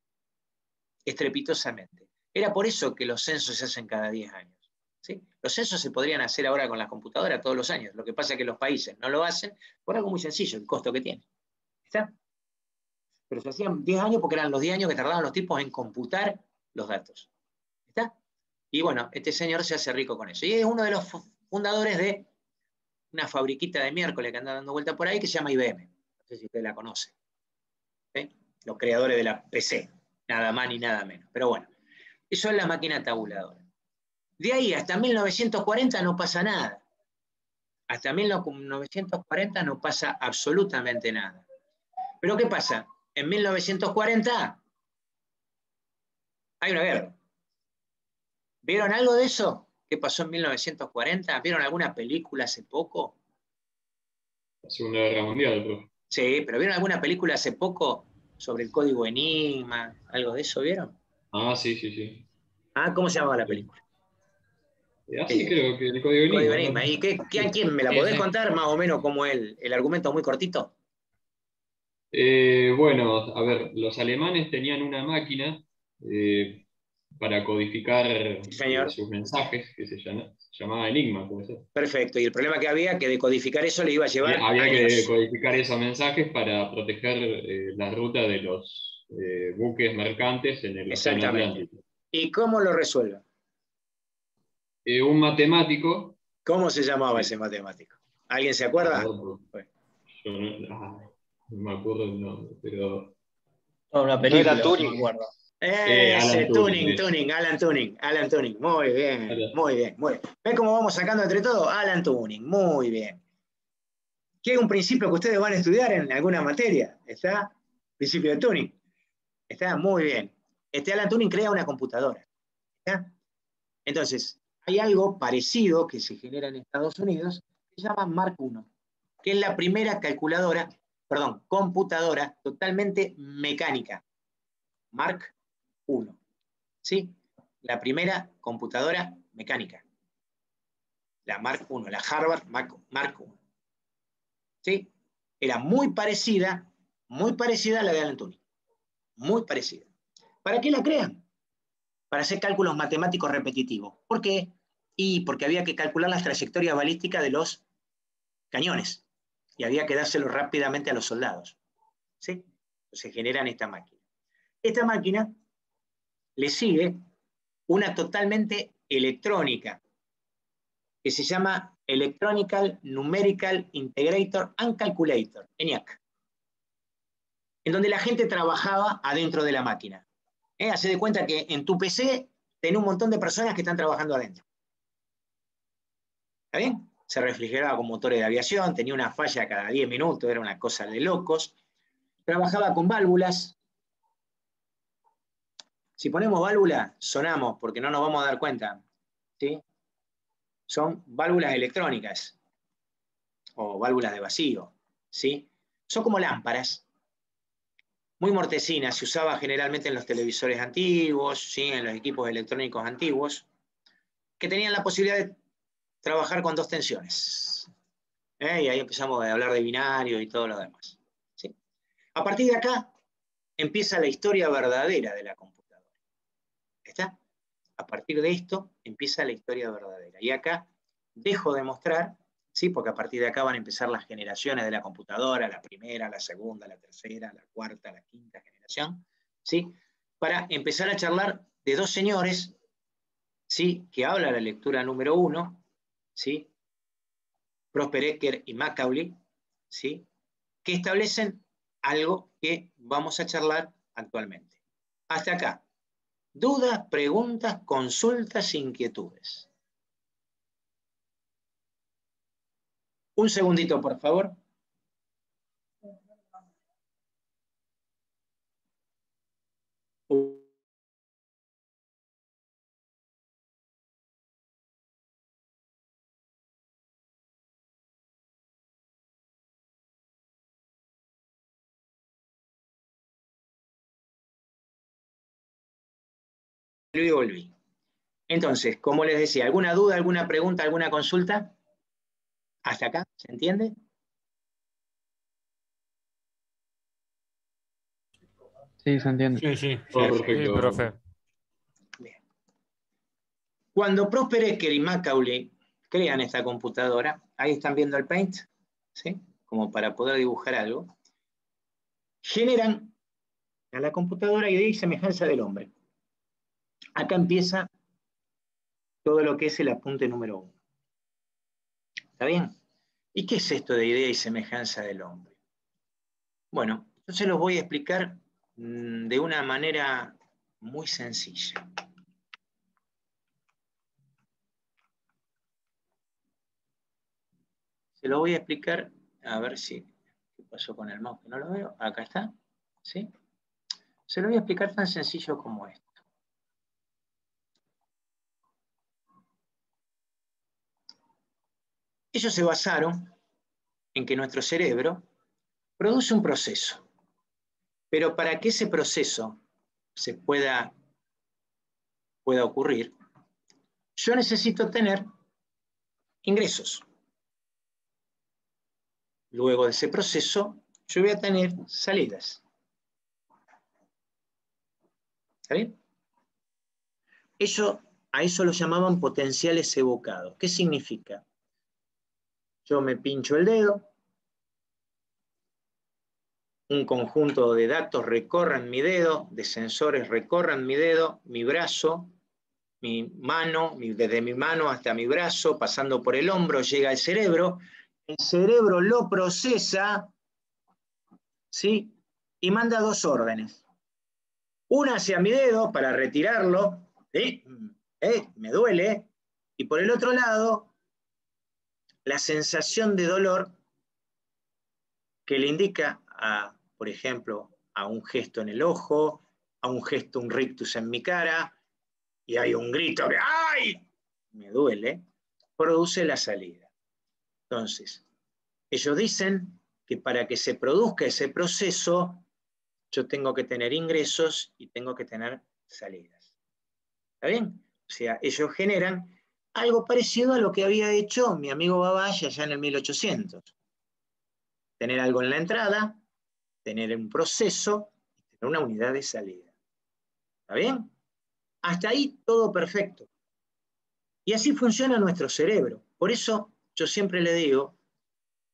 estrepitosamente. Era por eso que los censos se hacen cada diez años. ¿sí? Los censos se podrían hacer ahora con la computadora todos los años. Lo que pasa es que los países no lo hacen por algo muy sencillo, el costo que tiene. ¿Está? Pero se hacían diez años porque eran los diez años que tardaban los tipos en computar los datos. ¿Está? Y bueno, este señor se hace rico con eso. Y es uno de los fundadores de una fabriquita de miércoles que anda dando vuelta por ahí que se llama I B M. No sé si usted la conoce. ¿Sí? Los creadores de la P C. Nada más ni nada menos. Pero bueno, eso es la máquina tabuladora. De ahí hasta mil novecientos cuarenta no pasa nada. Hasta mil novecientos cuarenta no pasa absolutamente nada. ¿Pero qué pasa? En mil novecientos cuarenta hay una guerra. ¿Vieron algo de eso? ¿Qué pasó en mil novecientos cuarenta? ¿Vieron alguna película hace poco? La Segunda Guerra Mundial, bro. Sí, pero ¿vieron alguna película hace poco sobre el código Enigma? ¿Algo de eso vieron? Ah, sí, sí, sí. Ah, ¿cómo se llamaba la película? Ah, sí, creo que el código Enigma. Código Enigma. ¿Y qué, qué, quién me la Sí, podés sí. contar más o menos como el, el argumento muy cortito? Eh, bueno, a ver, los alemanes tenían una máquina eh, para codificar Sí, señor. eh, sus mensajes, que se, llama, se llamaba Enigma, puede ser. Perfecto. Y el problema que había, que decodificar eso le iba a llevar Había, había años. que codificar esos mensajes para proteger eh, la ruta de los eh, buques mercantes en el Océano Exactamente. Atlántico. ¿Y cómo lo resuelven? Eh, un matemático. ¿Cómo se llamaba Sí. ese matemático? ¿Alguien se acuerda? Yo no, ah, no me acuerdo el nombre, pero. Una No era Turing. Eh, Ese, Alan Turing, Turing, Turing, Alan Turing, Alan Turing. Muy bien, Alan. muy bien, muy bien. ¿Ves cómo vamos sacando entre todos? Alan Turing, muy bien. ¿Qué es un principio que ustedes van a estudiar en alguna materia? ¿Está? Principio de Turing. Está muy bien. Este Alan Turing crea una computadora. ¿Está? Entonces, hay algo parecido que se genera en Estados Unidos que se llama Mark uno, que es la primera calculadora, perdón, computadora totalmente mecánica. Mark uno. ¿Sí? La primera computadora mecánica. La Mark uno, la Harvard Mark uno. ¿Sí? Era muy parecida, muy parecida a la de Alan Turing. Muy parecida. ¿Para qué la crean? Para hacer cálculos matemáticos repetitivos. ¿Por qué? Y porque había que calcular las trayectorias balísticas de los cañones. y había que dárselo rápidamente a los soldados. ¿Sí? Entonces generan esta máquina. Esta máquina le sigue una totalmente electrónica, que se llama Electronical Numerical Integrator and Calculator, ENIAC, en donde la gente trabajaba adentro de la máquina. ¿Eh? Hacé de cuenta que en tu P C tenés un montón de personas que están trabajando adentro. ¿Está bien? Se refrigeraba con motores de aviación, tenía una falla cada diez minutos, era una cosa de locos. Trabajaba con válvulas. Si ponemos válvula, sonamos, porque no nos vamos a dar cuenta. ¿Sí? Son válvulas electrónicas, o válvulas de vacío. ¿Sí? Son como lámparas, muy mortecinas, se usaba generalmente en los televisores antiguos, ¿sí? En los equipos electrónicos antiguos, que tenían la posibilidad de trabajar con dos tensiones. ¿Eh? Y ahí empezamos a hablar de binario y todo lo demás. ¿Sí? A partir de acá empieza la historia verdadera de la computadora. ¿Está? A partir de esto empieza la historia verdadera. Y acá dejo de mostrar, ¿sí? Porque a partir de acá van a empezar las generaciones de la computadora, la primera, la segunda, la tercera, la cuarta, la quinta generación, ¿sí? Para empezar a charlar de dos señores, ¿sí? Que habla la lectura número uno, ¿sí? Prosper Ecker y Macaulay, ¿sí? Que establecen algo que vamos a charlar actualmente. Hasta acá. Dudas, preguntas, consultas, inquietudes. Un segundito, por favor. Y volví. Entonces, como les decía, ¿alguna duda, alguna pregunta, alguna consulta? ¿Hasta acá? ¿Se entiende? Sí, se entiende. Sí, sí, Todo sí. perfecto. Sí, profe. Bien. Cuando Prosper Ecker y Macaulay crean esta computadora, ahí están viendo el Paint, ¿sí? Como para poder dibujar algo, generan a la computadora idea y semejanza del hombre. Acá empieza todo lo que es el apunte número uno. ¿Está bien? ¿Y qué es esto de idea y semejanza del hombre? Bueno, yo se los voy a explicar mmm, de una manera muy sencilla. Se lo voy a explicar, a ver si, ¿qué pasó con el mouse? Que no lo veo, acá está, ¿sí? Se lo voy a explicar tan sencillo como esto. Ellos se basaron en que nuestro cerebro produce un proceso, pero para que ese proceso se pueda, pueda ocurrir, yo necesito tener ingresos. Luego de ese proceso, yo voy a tener salidas. ¿Está bien? Eso, a eso lo llamaban potenciales evocados. ¿Qué significa? Yo me pincho el dedo, un conjunto de datos recorren mi dedo, de sensores recorren mi dedo, mi brazo, mi mano, mi, desde mi mano hasta mi brazo, pasando por el hombro, llega al cerebro, el cerebro lo procesa, ¿sí? Y manda dos órdenes. Una hacia mi dedo para retirarlo, ¿sí? ¿Eh? Me duele, y por el otro lado, la sensación de dolor que le indica a, por ejemplo, a un gesto en el ojo, a un gesto, un rictus en mi cara, y hay un grito que ¡ay! Me duele, produce la salida. Entonces, ellos dicen que para que se produzca ese proceso, yo tengo que tener ingresos y tengo que tener salidas. ¿Está bien? O sea, ellos generan algo parecido a lo que había hecho mi amigo Babbage allá en el mil ochocientos. Tener algo en la entrada, tener un proceso y tener una unidad de salida. ¿Está bien? Hasta ahí todo perfecto. Y así funciona nuestro cerebro. Por eso yo siempre le digo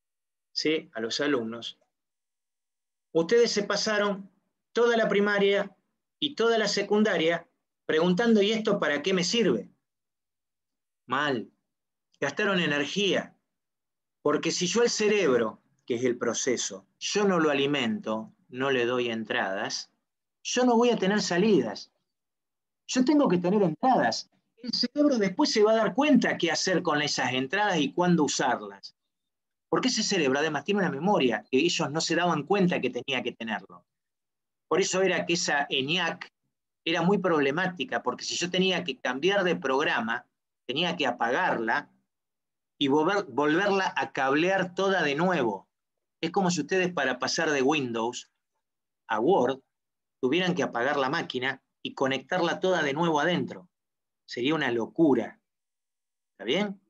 ¿sí? A los alumnos. Ustedes se pasaron toda la primaria y toda la secundaria preguntando, ¿y esto para qué me sirve? Mal. Gastaron energía. Porque si yo al cerebro, que es el proceso, yo no lo alimento, no le doy entradas, yo no voy a tener salidas. Yo tengo que tener entradas. El cerebro después se va a dar cuenta qué hacer con esas entradas y cuándo usarlas. Porque ese cerebro además tiene una memoria que ellos no se daban cuenta que tenía que tenerlo. Por eso era que esa ENIAC era muy problemática, porque si yo tenía que cambiar de programa, tenía que apagarla y volver, volverla a cablear toda de nuevo. Es como si ustedes para pasar de Windows a Word tuvieran que apagar la máquina y conectarla toda de nuevo adentro. Sería una locura. ¿Está bien?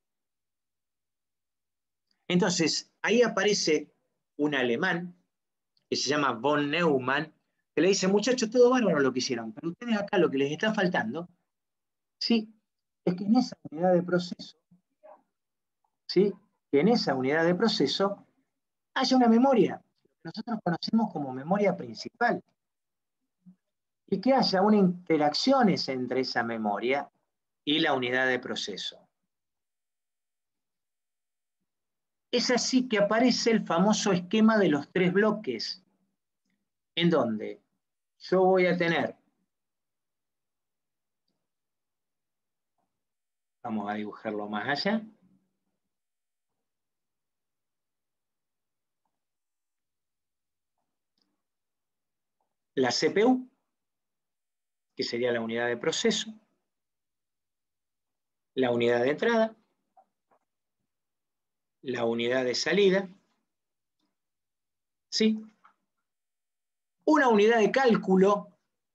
Entonces, ahí aparece un alemán que se llama von Neumann, que le dice, muchachos, todo bárbaro lo que hicieron, pero ustedes acá lo que les está faltando, ¿sí? Es que en esa unidad de proceso, ¿sí? Que en esa unidad de proceso haya una memoria, que nosotros conocemos como memoria principal, y que haya unas interacciones entre esa memoria y la unidad de proceso. Es así que aparece el famoso esquema de los tres bloques, en donde yo voy a tener, vamos a dibujarlo más allá, la C P U, que sería la unidad de proceso, la unidad de entrada, la unidad de salida, ¿sí? Una unidad de cálculo,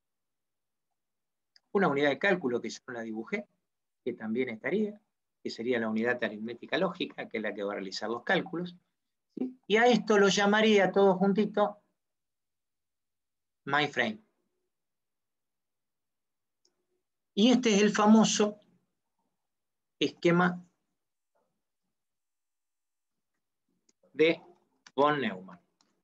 una unidad de cálculo que yo no la dibujé, que también estaría, que sería la unidad aritmética lógica, que es la que va a realizar los cálculos, ¿sí? Y a esto lo llamaría todo juntito MyFrame. Y este es el famoso esquema de von Neumann.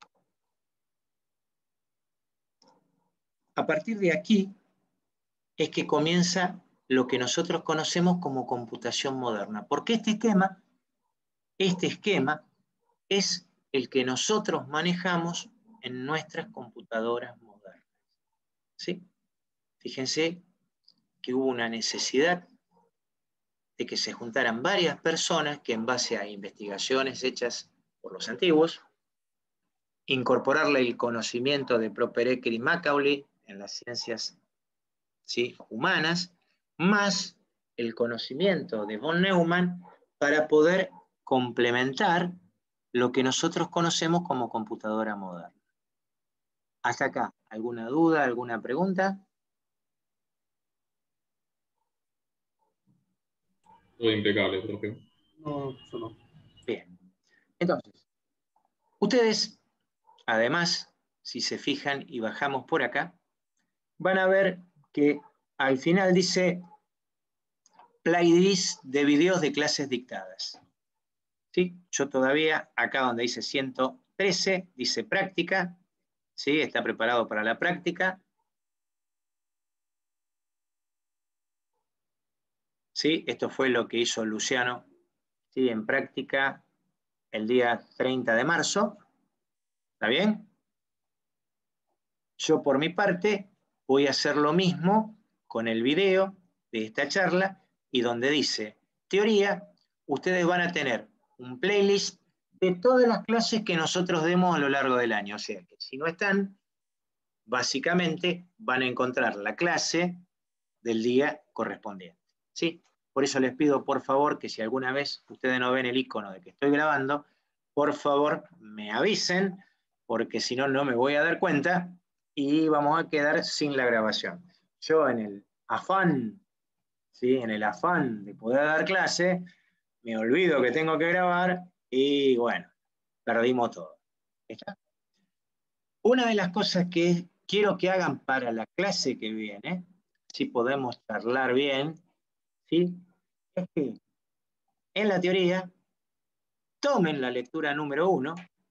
A partir de aquí es que comienza lo que nosotros conocemos como computación moderna. Porque este esquema, este esquema es el que nosotros manejamos en nuestras computadoras modernas. ¿Sí? Fíjense que hubo una necesidad de que se juntaran varias personas que en base a investigaciones hechas por los antiguos, incorporarle el conocimiento de Properekер y Macaulay en las ciencias, ¿sí?, humanas, más el conocimiento de von Neumann para poder complementar lo que nosotros conocemos como computadora moderna. Hasta acá, ¿alguna duda, alguna pregunta? Todo impecable, profe. No, solo. Bien. Entonces, ustedes, además, si se fijan y bajamos por acá, van a ver que al final dice playlist de videos de clases dictadas. ¿Sí? Yo todavía, acá donde dice ciento trece, dice práctica, ¿sí? Está preparado para la práctica. ¿Sí? Esto fue lo que hizo Luciano, ¿sí?, en práctica el día treinta de marzo. ¿Está bien? Yo por mi parte voy a hacer lo mismo con el video de esta charla y donde dice teoría, ustedes van a tener un playlist de todas las clases que nosotros demos a lo largo del año. O sea que si no están, básicamente van a encontrar la clase del día correspondiente. ¿Sí? Por eso les pido, por favor, que si alguna vez ustedes no ven el icono de que estoy grabando, por favor me avisen, porque si no, no me voy a dar cuenta y vamos a quedar sin la grabación. Yo en el afán, ¿sí?, en el afán de poder dar clase, me olvido que tengo que grabar y bueno, perdimos todo. ¿Está? Una de las cosas que quiero que hagan para la clase que viene, si podemos charlar bien, ¿sí?, es que en la teoría tomen la lectura número uno,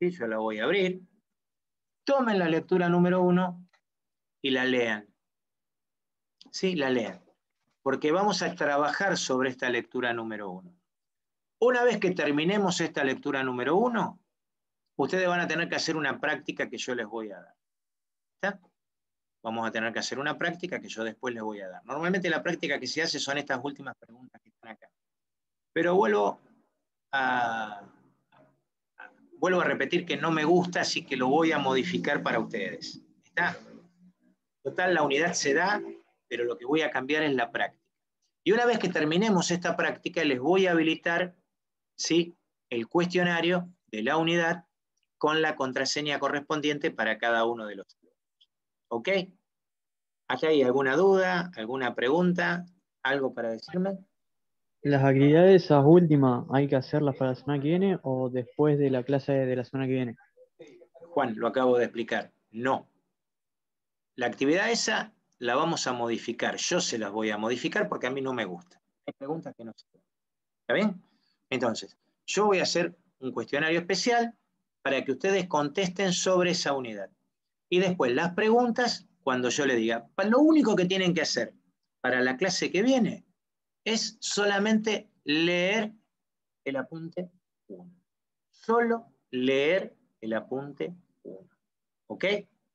¿Sí? Yo la voy a abrir. Tomen la lectura número uno y la lean. Sí, la lean. Porque vamos a trabajar sobre esta lectura número uno. Una vez que terminemos esta lectura número uno, ustedes van a tener que hacer una práctica que yo les voy a dar. ¿Está? Vamos a tener que hacer una práctica que yo después les voy a dar. Normalmente la práctica que se hace son estas últimas preguntas que están acá. Pero vuelvo a, a, vuelvo a repetir que no me gusta, así que lo voy a modificar para ustedes. ¿Está? Total, la unidad se da, pero lo que voy a cambiar es la práctica. Y una vez que terminemos esta práctica, les voy a habilitar, ¿sí?, el cuestionario de la unidad con la contraseña correspondiente para cada uno de los alumnos. ¿Ok? ¿Acá hay alguna duda, alguna pregunta, algo para decirme? ¿Las actividades esas últimas hay que hacerlas para la semana que viene o después de la clase de la semana que viene? Juan, lo acabo de explicar. No. La actividad esa la vamos a modificar. Yo se las voy a modificar porque a mí no me gusta. Hay preguntas que no sé. ¿Está bien? Entonces, yo voy a hacer un cuestionario especial para que ustedes contesten sobre esa unidad. Y después las preguntas, cuando yo le diga, lo único que tienen que hacer para la clase que viene es solamente leer el apunte uno. Solo leer el apunte uno. ¿Ok?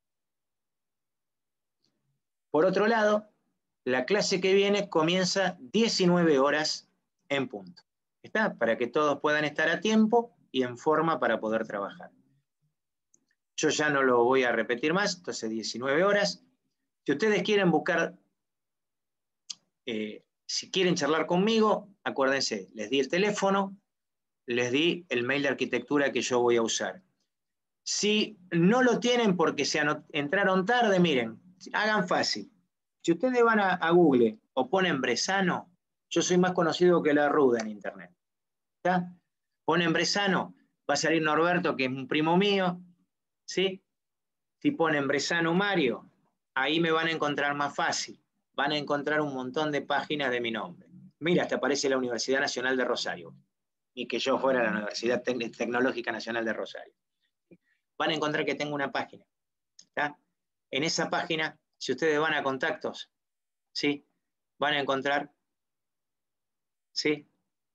Por otro lado, la clase que viene comienza diecinueve horas en punto. ¿Está? Para que todos puedan estar a tiempo y en forma para poder trabajar. Yo ya no lo voy a repetir más, entonces diecinueve horas. Si ustedes quieren buscar, eh, si quieren charlar conmigo, acuérdense, les di el teléfono, les di el mail de arquitectura que yo voy a usar. Si no lo tienen porque se entraron tarde, miren, hagan fácil. Si ustedes van a, a Google o ponen Bresano, yo soy más conocido que la Ruda en internet. ¿Está? Ponen Bresano, va a salir Norberto, que es un primo mío, ¿sí? Si ponen Bresano Mario, ahí me van a encontrar más fácil. Van a encontrar un montón de páginas de mi nombre. Mira, hasta aparece la Universidad Nacional de Rosario. Ni que yo fuera la Universidad Tec- Tecnológica Nacional de Rosario. Van a encontrar que tengo una página. ¿Está? En esa página, si ustedes van a contactos, ¿sí?, van a encontrar, ¿sí?,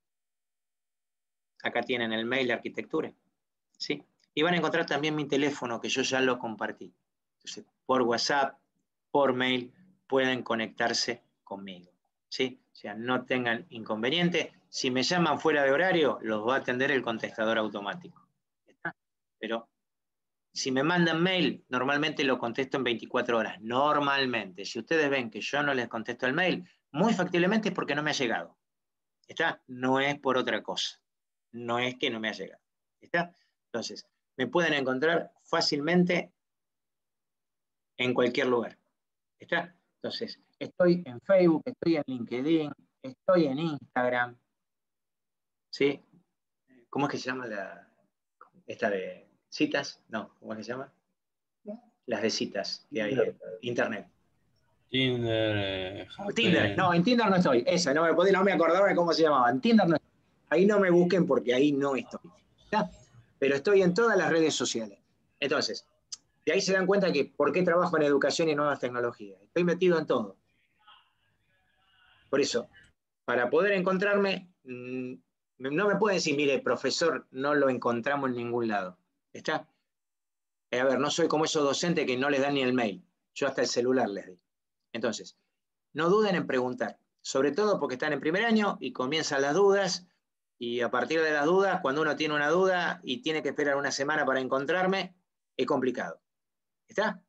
acá tienen el mail de arquitectura, ¿sí?, y van a encontrar también mi teléfono, que yo ya lo compartí. Entonces, por WhatsApp, por mail, pueden conectarse conmigo, ¿sí? O sea, no tengan inconveniente. Si me llaman fuera de horario, los va a atender el contestador automático. ¿Está? Pero si me mandan mail, normalmente lo contesto en veinticuatro horas. Normalmente. Si ustedes ven que yo no les contesto el mail, muy factiblemente es porque no me ha llegado. ¿Está? No es por otra cosa. No es que no me ha llegado. ¿Está? Entonces, me pueden encontrar fácilmente en cualquier lugar. ¿Está? Entonces, estoy en Facebook, estoy en LinkedIn, estoy en Instagram. ¿Sí? ¿Cómo es que se llama la esta de citas? No, ¿cómo es que se llama? Las de citas de ahí, internet. Tinder, eh, Tinder, Happen. no, en Tinder no estoy. Esa, no me, podía, no me acordaba de cómo se llamaba. En Tinder no estoy. Ahí no me busquen porque ahí no estoy. ¿Está? Pero estoy en todas las redes sociales. Entonces, de ahí se dan cuenta que por qué trabajo en educación y nuevas tecnologías. Estoy metido en todo. Por eso, para poder encontrarme, mmm, no me pueden decir, mire, profesor, no lo encontramos en ningún lado. ¿Está? Eh, a ver, no soy como esos docentes que no les dan ni el mail. Yo hasta el celular les di. Entonces, no duden en preguntar. Sobre todo porque están en primer año y comienzan las dudas. Y a partir de las dudas, cuando uno tiene una duda y tiene que esperar una semana para encontrarme, es complicado. ¿Está?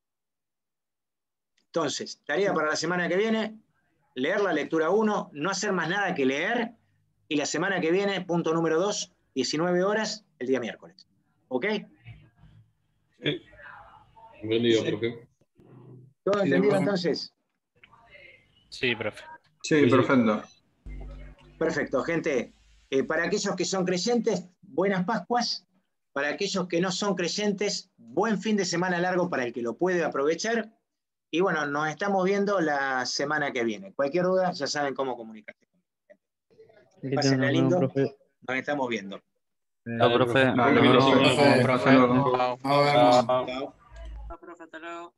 Entonces, tarea para la semana que viene, leer la lectura uno, no hacer más nada que leer, y la semana que viene, punto número dos, diecinueve horas, el día miércoles. ¿Ok? Sí. Entendido, profe. ¿Todo Sí, entendido profe. entonces? Sí, profe. Sí, Sí, sí. perfecto. Perfecto, gente. Eh, para aquellos que son creyentes, buenas Pascuas. Para aquellos que no son creyentes, buen fin de semana largo para el que lo puede aprovechar. Y bueno, nos estamos viendo la semana que viene. Cualquier duda, ya saben cómo comunicarse. Que Pásenla tengan un buen lindo. profe. Nos estamos viendo. Chao, profe. Nos vemos la semana. Profe, hasta luego. Chao. Nos vemos. Chao. Chao, profe, hasta luego.